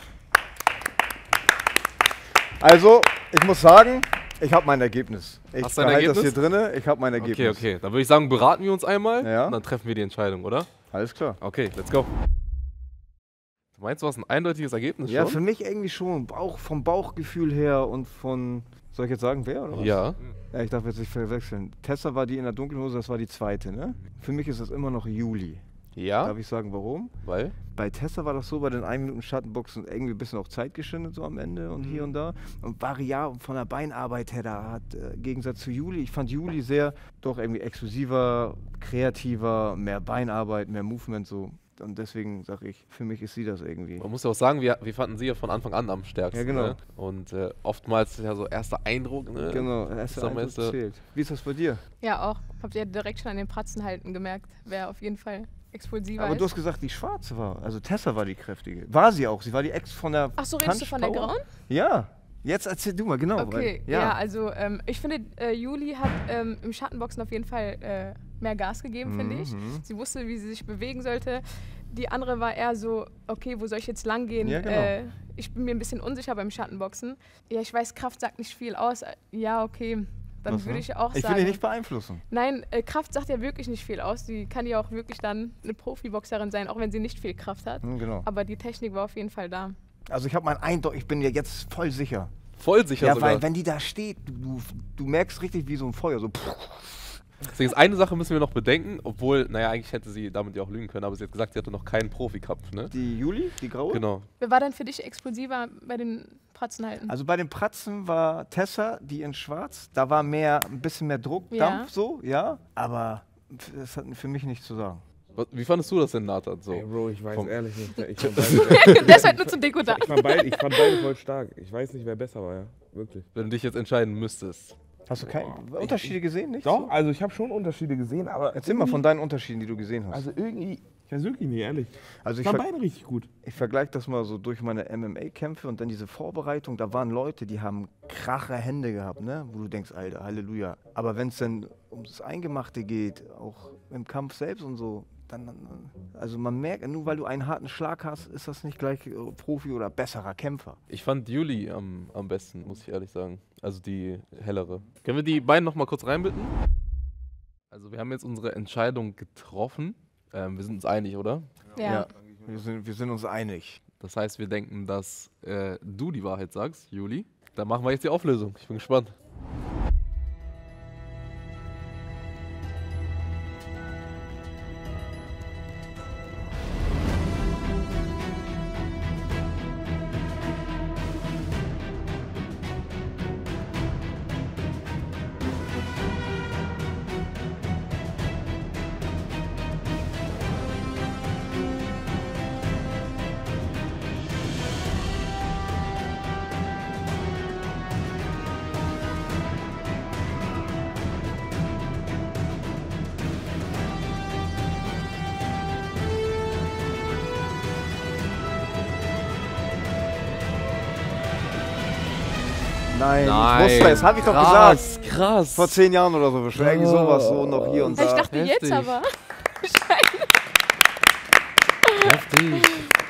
Also, ich muss sagen, ich habe mein Ergebnis. Ich Hast du dein behalte das hier Ergebnis? drinne, ich habe mein Ergebnis. Okay, okay. Dann würde ich sagen, beraten wir uns einmal Ja. und dann treffen wir die Entscheidung, oder? Alles klar. Okay, let's go. Du meinst, du hast ein eindeutiges Ergebnis Ja, schon? für mich irgendwie schon. Bauch, vom Bauchgefühl her und von. Soll ich jetzt sagen, wer oder was? Ja. Ja, ich darf jetzt nicht verwechseln. Tessa war die in der dunklen Hose, das war die zweite, ne? Für mich ist das immer noch Juli. Ja? Darf ich sagen, warum? Weil? Bei Tessa war das so, bei den ein Minuten Schattenboxen irgendwie ein bisschen auch Zeit geschindet so am Ende und hier und da. Und variabel von der Beinarbeit her, da hat äh, im Gegensatz zu Juli, ich fand Juli sehr doch irgendwie exklusiver, kreativer, mehr Beinarbeit, mehr Movement so. Und deswegen sage ich, für mich ist sie das irgendwie. Man muss ja auch sagen, wir, wir fanden sie ja von Anfang an am stärksten. Ja, genau. Ne? Und äh, oftmals ist ja so erster Eindruck. Ne? Genau, der erste Sag mal, Eindruck ist, äh, zählt. Wie ist das bei dir? Ja, auch. Habt ihr direkt schon an den Pratzen halten gemerkt, wer auf jeden Fall explosiver Aber ist. du hast gesagt, die schwarze war. Also Tessa war die kräftige. War sie auch. Sie war die Ex von der. Ach so, redest du von der Punch Power? grauen? Ja. Jetzt erzähl du mal, genau. Okay, weil, ja, ja. also ähm, ich finde, äh, Juli hat ähm, im Schattenboxen auf jeden Fall äh, mehr Gas gegeben, finde ich. Mhm. Sie wusste, wie sie sich bewegen sollte. Die andere war eher so, okay, wo soll ich jetzt lang gehen? Ja, genau. äh, ich bin mir ein bisschen unsicher beim Schattenboxen. Ja, ich weiß, Kraft sagt nicht viel aus. Ja, okay, dann Was, würde ne? ich auch Ich will sagen. dich nicht beeinflussen. Nein, äh, Kraft sagt ja wirklich nicht viel aus. Die kann ja auch wirklich dann eine Profiboxerin sein, auch wenn sie nicht viel Kraft hat. Hm, genau. Aber die Technik war auf jeden Fall da. Also ich habe meinen Eindruck, ich bin ja jetzt voll sicher. Voll sicher Ja, sogar. weil wenn die da steht, du, du merkst richtig wie so ein Feuer. So. Deswegen ist eine Sache müssen wir noch bedenken, obwohl, naja, eigentlich hätte sie damit ja auch lügen können, aber sie hat gesagt, sie hatte noch keinen Profikampf, ne? Die Juli, die graue? Genau. Wer war denn für dich explosiver bei den Pratzenhalten? Also bei den Pratzen war Tessa, die in Schwarz. Da war mehr, ein bisschen mehr Druck, Ja. Dampf so, ja. Aber das hat für mich nichts zu sagen. Was- Wie fandest du das denn, Nathan? So? Ey, Bro, ich weiß Vom- ehrlich nicht. Ich fand, beide, Der ist halt nur zum Deko da. ich, fand beide, ich fand beide voll stark. Ich weiß nicht, wer besser war, ja. Wirklich. Wenn du dich jetzt entscheiden müsstest. Hast du keine Unterschiede gesehen? Nicht Doch, so? also ich habe schon Unterschiede gesehen, aber. Erzähl mal von deinen Unterschieden, die du gesehen hast. Also irgendwie. Ich weiß wirklich nicht, ehrlich. Also Ich ich, fand ver beide richtig gut. ich vergleiche das mal so durch meine M M A-Kämpfe und dann diese Vorbereitung. Da waren Leute, die haben krache Hände gehabt, ne? Wo du denkst, Alter, Halleluja. Aber wenn es dann ums Eingemachte geht, auch im Kampf selbst und so, dann, dann- also man merkt, nur weil du einen harten Schlag hast, ist das nicht gleich äh, Profi oder besserer Kämpfer. Ich fand Juli am, am besten, muss ich ehrlich sagen. Also die hellere. Können wir die beiden noch mal kurz reinbitten? Also wir haben jetzt unsere Entscheidung getroffen. Ähm, wir sind uns einig, oder? Ja. Wir sind, wir sind uns einig. Das heißt, wir denken, dass äh, du die Wahrheit sagst, Juli. Dann machen wir jetzt die Auflösung. Ich bin gespannt. Nein, ich wusste es, habe ich doch gesagt. Krass, krass. Vor zehn Jahren oder so, bestimmt. Irgend sowas, so noch hier und Ich da. dachte jetzt Heftig. aber. Heftig.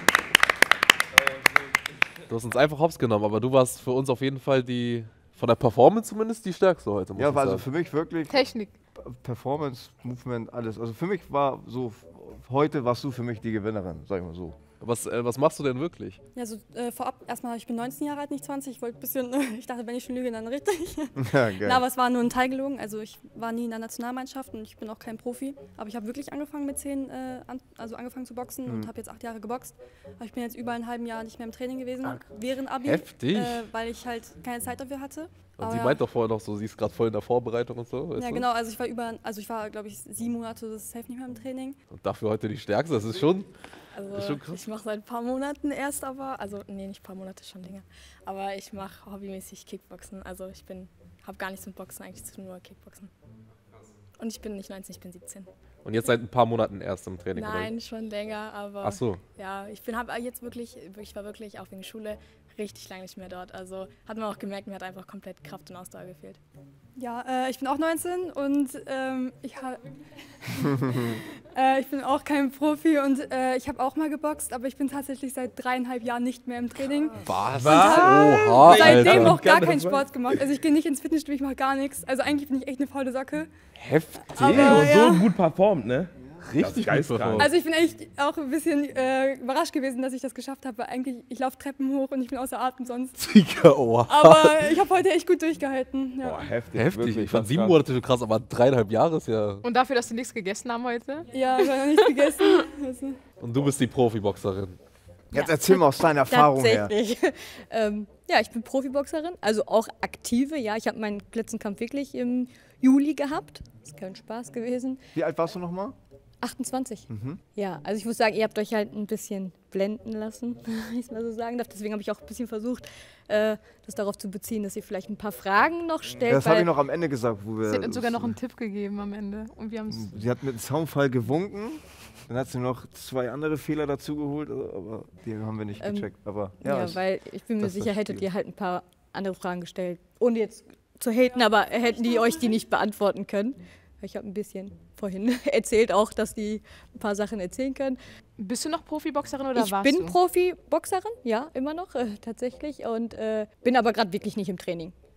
Du hast uns einfach hops genommen, aber du warst für uns auf jeden Fall die, von der Performance zumindest, die stärkste heute, muss Ja, ich war also sagen. für mich wirklich Technik. Performance, Movement, alles. Also für mich war so, heute warst du für mich die Gewinnerin, sag ich mal so. Was, äh, was machst du denn wirklich? Ja, also äh, vorab erstmal, ich bin neunzehn Jahre alt, nicht zwanzig. Ich wollte ein bisschen, ich dachte, wenn ich schon lüge, dann richtig. Ja, geil. Na, aber es war nur ein Teil gelogen. Also ich war nie in der Nationalmannschaft und ich bin auch kein Profi. Aber ich habe wirklich angefangen mit zehn, äh, an, also angefangen zu boxen und habe jetzt acht Jahre geboxt. Aber ich bin jetzt über ein halben Jahr nicht mehr im Training gewesen, während Abi. Heftig. Äh, weil ich halt keine Zeit dafür hatte. Und Aber sie ja. meint doch vorher noch so, sie ist gerade voll in der Vorbereitung und so. Weißt Ja, du? genau. Also ich war über, also ich war, glaube ich, sieben Monate das ist safe nicht mehr im Training. Und dafür heute die stärkste, das ist schon. Also Das ist schon krass. ich mache seit ein paar Monaten erst aber, also nee, nicht ein paar Monate, schon länger. Aber ich mache hobbymäßig Kickboxen. Also ich bin, habe gar nichts mit Boxen eigentlich zu tun, nur Kickboxen. Und ich bin nicht neunzehn, ich bin siebzehn. Und jetzt seit ein paar Monaten erst im Training, Nein, schon länger, aber Ach so. ja, ich bin habe jetzt wirklich, ich war wirklich auch wegen Schule richtig lange nicht mehr dort. Also hat man auch gemerkt, mir hat einfach komplett Kraft und Ausdauer gefehlt. Ja, äh, ich bin auch neunzehn und ähm, ich, ha äh, ich bin auch kein Profi und äh, ich habe auch mal geboxt, aber ich bin tatsächlich seit dreieinhalb Jahren nicht mehr im Training. Was? hab Oha, Seitdem Alter. auch gar Kann das keinen sein? Sport gemacht. Also ich gehe nicht ins Fitnessstudio, ich mache gar nichts. Also eigentlich bin ich echt eine faule Socke. Heftig. Aber Und ja. so gut performt, ne? Richtig gut geisteskrank. performt. Also ich bin echt auch ein bisschen äh, überrascht gewesen, dass ich das geschafft habe, weil eigentlich, ich laufe Treppen hoch und ich bin außer Atem sonst. Digga, oha. Aber ich habe heute echt gut durchgehalten. Ja, Boah, heftig. Heftig. wirklich, Ich fand ganz sieben krass. Monate schon krass, aber dreieinhalb Jahre ist ja. Und dafür, dass sie nichts gegessen haben heute? ja ich habe noch nichts gegessen. Also, Und du bist die Profiboxerin. Jetzt erzähl mal aus deiner Erfahrung her. Tatsächlich. ähm, ja, ich bin Profiboxerin, also auch aktive. Ja, ich habe meinen letzten Kampf wirklich im Juli gehabt. Ist kein Spaß gewesen. Wie alt warst du nochmal? achtundzwanzig. Mhm. Ja, also ich muss sagen, ihr habt euch halt ein bisschen blenden lassen, wenn ich es mal so sagen darf. Deswegen habe ich auch ein bisschen versucht, äh, das darauf zu beziehen, dass ihr vielleicht ein paar Fragen noch stellt. Das habe weil- ich noch am Ende gesagt. Wo wir, Sie hat uns sogar noch einen Tipp gegeben am Ende. Und wir haben es. Sie hat mit dem Zaunfall gewunken. Dann hat sie noch zwei andere Fehler dazu geholt, aber die haben wir nicht Ähm, gecheckt. Aber Ja, ja, es- weil ich bin mir das ist sicher, das hättet Spiel. ihr halt ein paar andere Fragen gestellt. Ohne jetzt zu haten, aber hätten die euch die nicht beantworten können. Ich habe ein bisschen vorhin erzählt auch, dass die ein paar Sachen erzählen können. Bist du noch Profiboxerin oder Ich warst bin du? Profiboxerin, ja, immer noch, äh, tatsächlich. Und äh, bin aber gerade wirklich nicht im Training.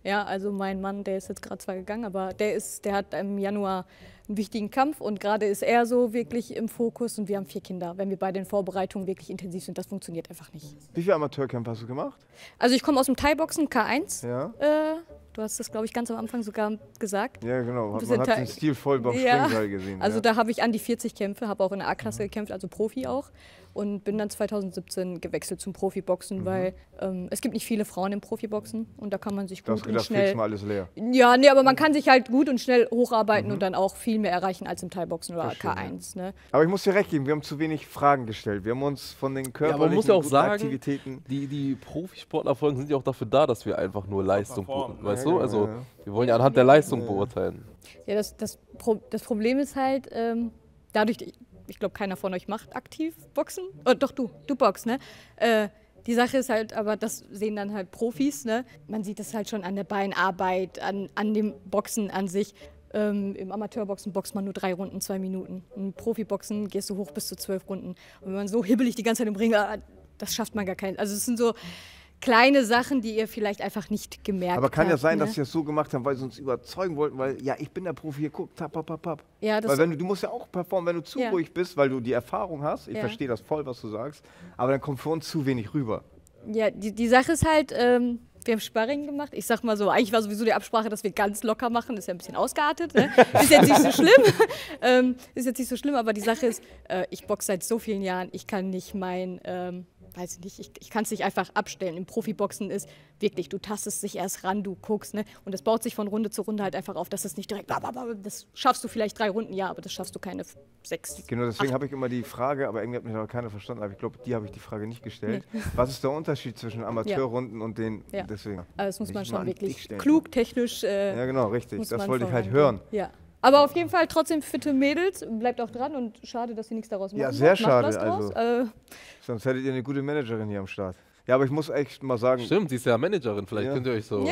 Ja, also mein Mann, der ist jetzt gerade zwar gegangen, aber der ist, der hat im Januar einen wichtigen Kampf und gerade ist er so wirklich im Fokus und wir haben vier Kinder. Wenn wir bei den Vorbereitungen wirklich intensiv sind, das funktioniert einfach nicht. Wie viele Amateurkämpfe hast du gemacht? Also ich komme aus dem Thai-Boxen, K eins. Ja. Äh, du hast das, glaube ich, ganz am Anfang sogar gesagt. Ja, genau. Du Man hat Thai- den Stil voll beim Ja. Springseil gesehen. Also ja. da habe ich an die vierzig Kämpfe, habe auch in der A-Klasse gekämpft, also Profi auch. Und bin dann zweitausendsiebzehn gewechselt zum Profiboxen, Mhm. weil ähm, es gibt nicht viele Frauen im Profiboxen und da kann man sich Du hast gut und gedacht, schnell... fix mal alles leer. Ja, nee, aber man kann sich halt gut und schnell hocharbeiten Mhm. und dann auch viel mehr erreichen als im Thai-Boxen oder Verstehe, K eins. Ne? Aber ich muss dir recht geben, wir haben zu wenig Fragen gestellt. Wir haben uns von den Ja, körperlichen aber man muss ja auch guten sagen, Aktivitäten... die, die Profisportlerfolgen sind ja auch dafür da, dass wir einfach nur Leistung, performen. weißt Ja, du? ja, Also ja. wir wollen ja anhand der Leistung beurteilen. Ja, das, das, Pro das Problem ist halt, ähm, dadurch, ich glaube, keiner von euch macht aktiv Boxen. Oh, doch, du, du boxst, ne? Äh, die Sache ist halt, aber das sehen dann halt Profis, ne? Man sieht das halt schon an der Beinarbeit, an, an dem Boxen an sich. Ähm, Im Amateurboxen boxt man nur drei Runden, zwei Minuten. Im Profiboxen gehst du hoch bis zu zwölf Runden. Und wenn man so hibbelig die ganze Zeit im Ring, ah, das schafft man gar keinen. Also es sind so kleine Sachen, die ihr vielleicht einfach nicht gemerkt habt. Aber kann ja sein, ne? dass sie das so gemacht haben, weil sie uns überzeugen wollten, weil, ja, ich bin der Profi, hier, guck, tap, tap, tap, tap. Ja, das Weil wenn du, du musst ja auch performen, wenn du zu Ja. ruhig bist, weil du die Erfahrung hast, ich Ja. verstehe das voll, was du sagst, aber dann kommt für uns zu wenig rüber. Ja, die, die Sache ist halt, ähm, wir haben Sparring gemacht. Ich sag mal so, eigentlich war sowieso die Absprache, dass wir ganz locker machen. Ist ja ein bisschen ausgeartet. Ne? Ist jetzt nicht so schlimm. ähm, ist jetzt nicht so schlimm, aber die Sache ist, äh, ich boxe seit so vielen Jahren. Ich kann nicht mein, ähm, weiß ich nicht, ich, ich kann es nicht einfach abstellen. Im Profiboxen ist wirklich, du tastest dich erst ran, du guckst. Ne? Und das baut sich von Runde zu Runde halt einfach auf, dass es nicht direkt, das schaffst du vielleicht drei Runden, ja, aber das schaffst du keine sechs. Genau, deswegen habe ich immer die Frage, aber irgendwie hat mich aber keiner verstanden, aber ich glaube, die habe ich die Frage nicht gestellt. Was ist der Unterschied zwischen Amateurrunden und den, Ja. deswegen? Aber das muss Will man ich mal schon an wirklich dich stellen. klug, technisch. Äh, Ja, genau, richtig. muss Das man wollte ich halt vorangehen. hören. Ja. Aber auf jeden Fall trotzdem fitte Mädels. Bleibt auch dran und schade, dass sie nichts daraus machen. Ja, sehr Macht schade, was draus. Äh, Sonst hättet ihr eine gute Managerin hier am Start. Ja, aber ich muss echt mal sagen, Stimmt, sie ist ja Managerin, vielleicht Ja. könnt ihr euch so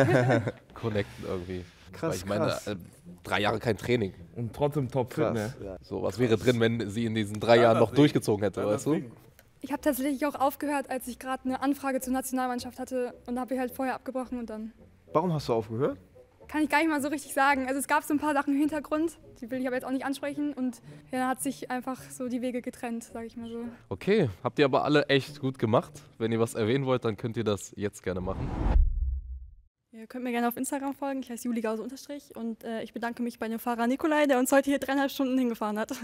connecten irgendwie. Krass, Weil ich meine, krass. äh, drei Jahre kein Training. Und trotzdem topfit, krass. ne? Ja. So, was wäre drin, wenn sie in diesen drei Jahren noch deswegen. durchgezogen hätte, weißt du? Ich habe tatsächlich auch aufgehört, als ich gerade eine Anfrage zur Nationalmannschaft hatte und habe ich halt vorher abgebrochen und dann Warum hast du aufgehört? kann ich gar nicht mal so richtig sagen. Also es gab so ein paar Sachen im Hintergrund, die will ich aber jetzt auch nicht ansprechen und ja, dann hat sich einfach so die Wege getrennt, sage ich mal so. Okay, habt ihr aber alle echt gut gemacht. Wenn ihr was erwähnen wollt, dann könnt ihr das jetzt gerne machen. Ihr könnt mir gerne auf Instagram folgen, ich heiße Juli Gause unterstrich und äh, ich bedanke mich bei dem Fahrer Nikolai, der uns heute hier dreieinhalb Stunden hingefahren hat.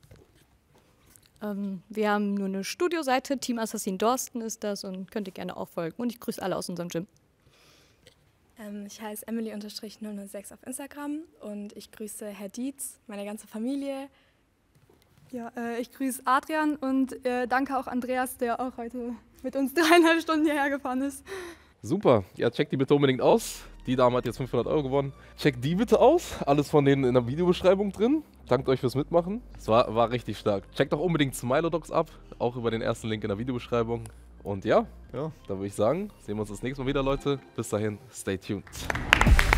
ähm, wir haben nur eine Studioseite, Team Assassin Dorsten ist das und könnt ihr gerne auch folgen. Und ich grüße alle aus unserem Gym. Ähm, ich heiße Emily null null sechs auf Instagram und ich grüße Herr Dietz, meine ganze Familie. Ja, äh, ich grüße Adrian und äh, danke auch Andreas, der auch heute mit uns dreieinhalb Stunden hierher gefahren ist. Super, ja, checkt die bitte unbedingt aus. Die Dame hat jetzt fünfhundert Euro gewonnen. Checkt die bitte aus. Alles von denen in der Videobeschreibung drin. Dankt euch fürs Mitmachen. Es war, war richtig stark. Checkt auch unbedingt Smilodogs ab. Auch über den ersten Link in der Videobeschreibung. Und ja, Ja. dann würde ich sagen, sehen wir uns das nächste Mal wieder, Leute. Bis dahin, stay tuned.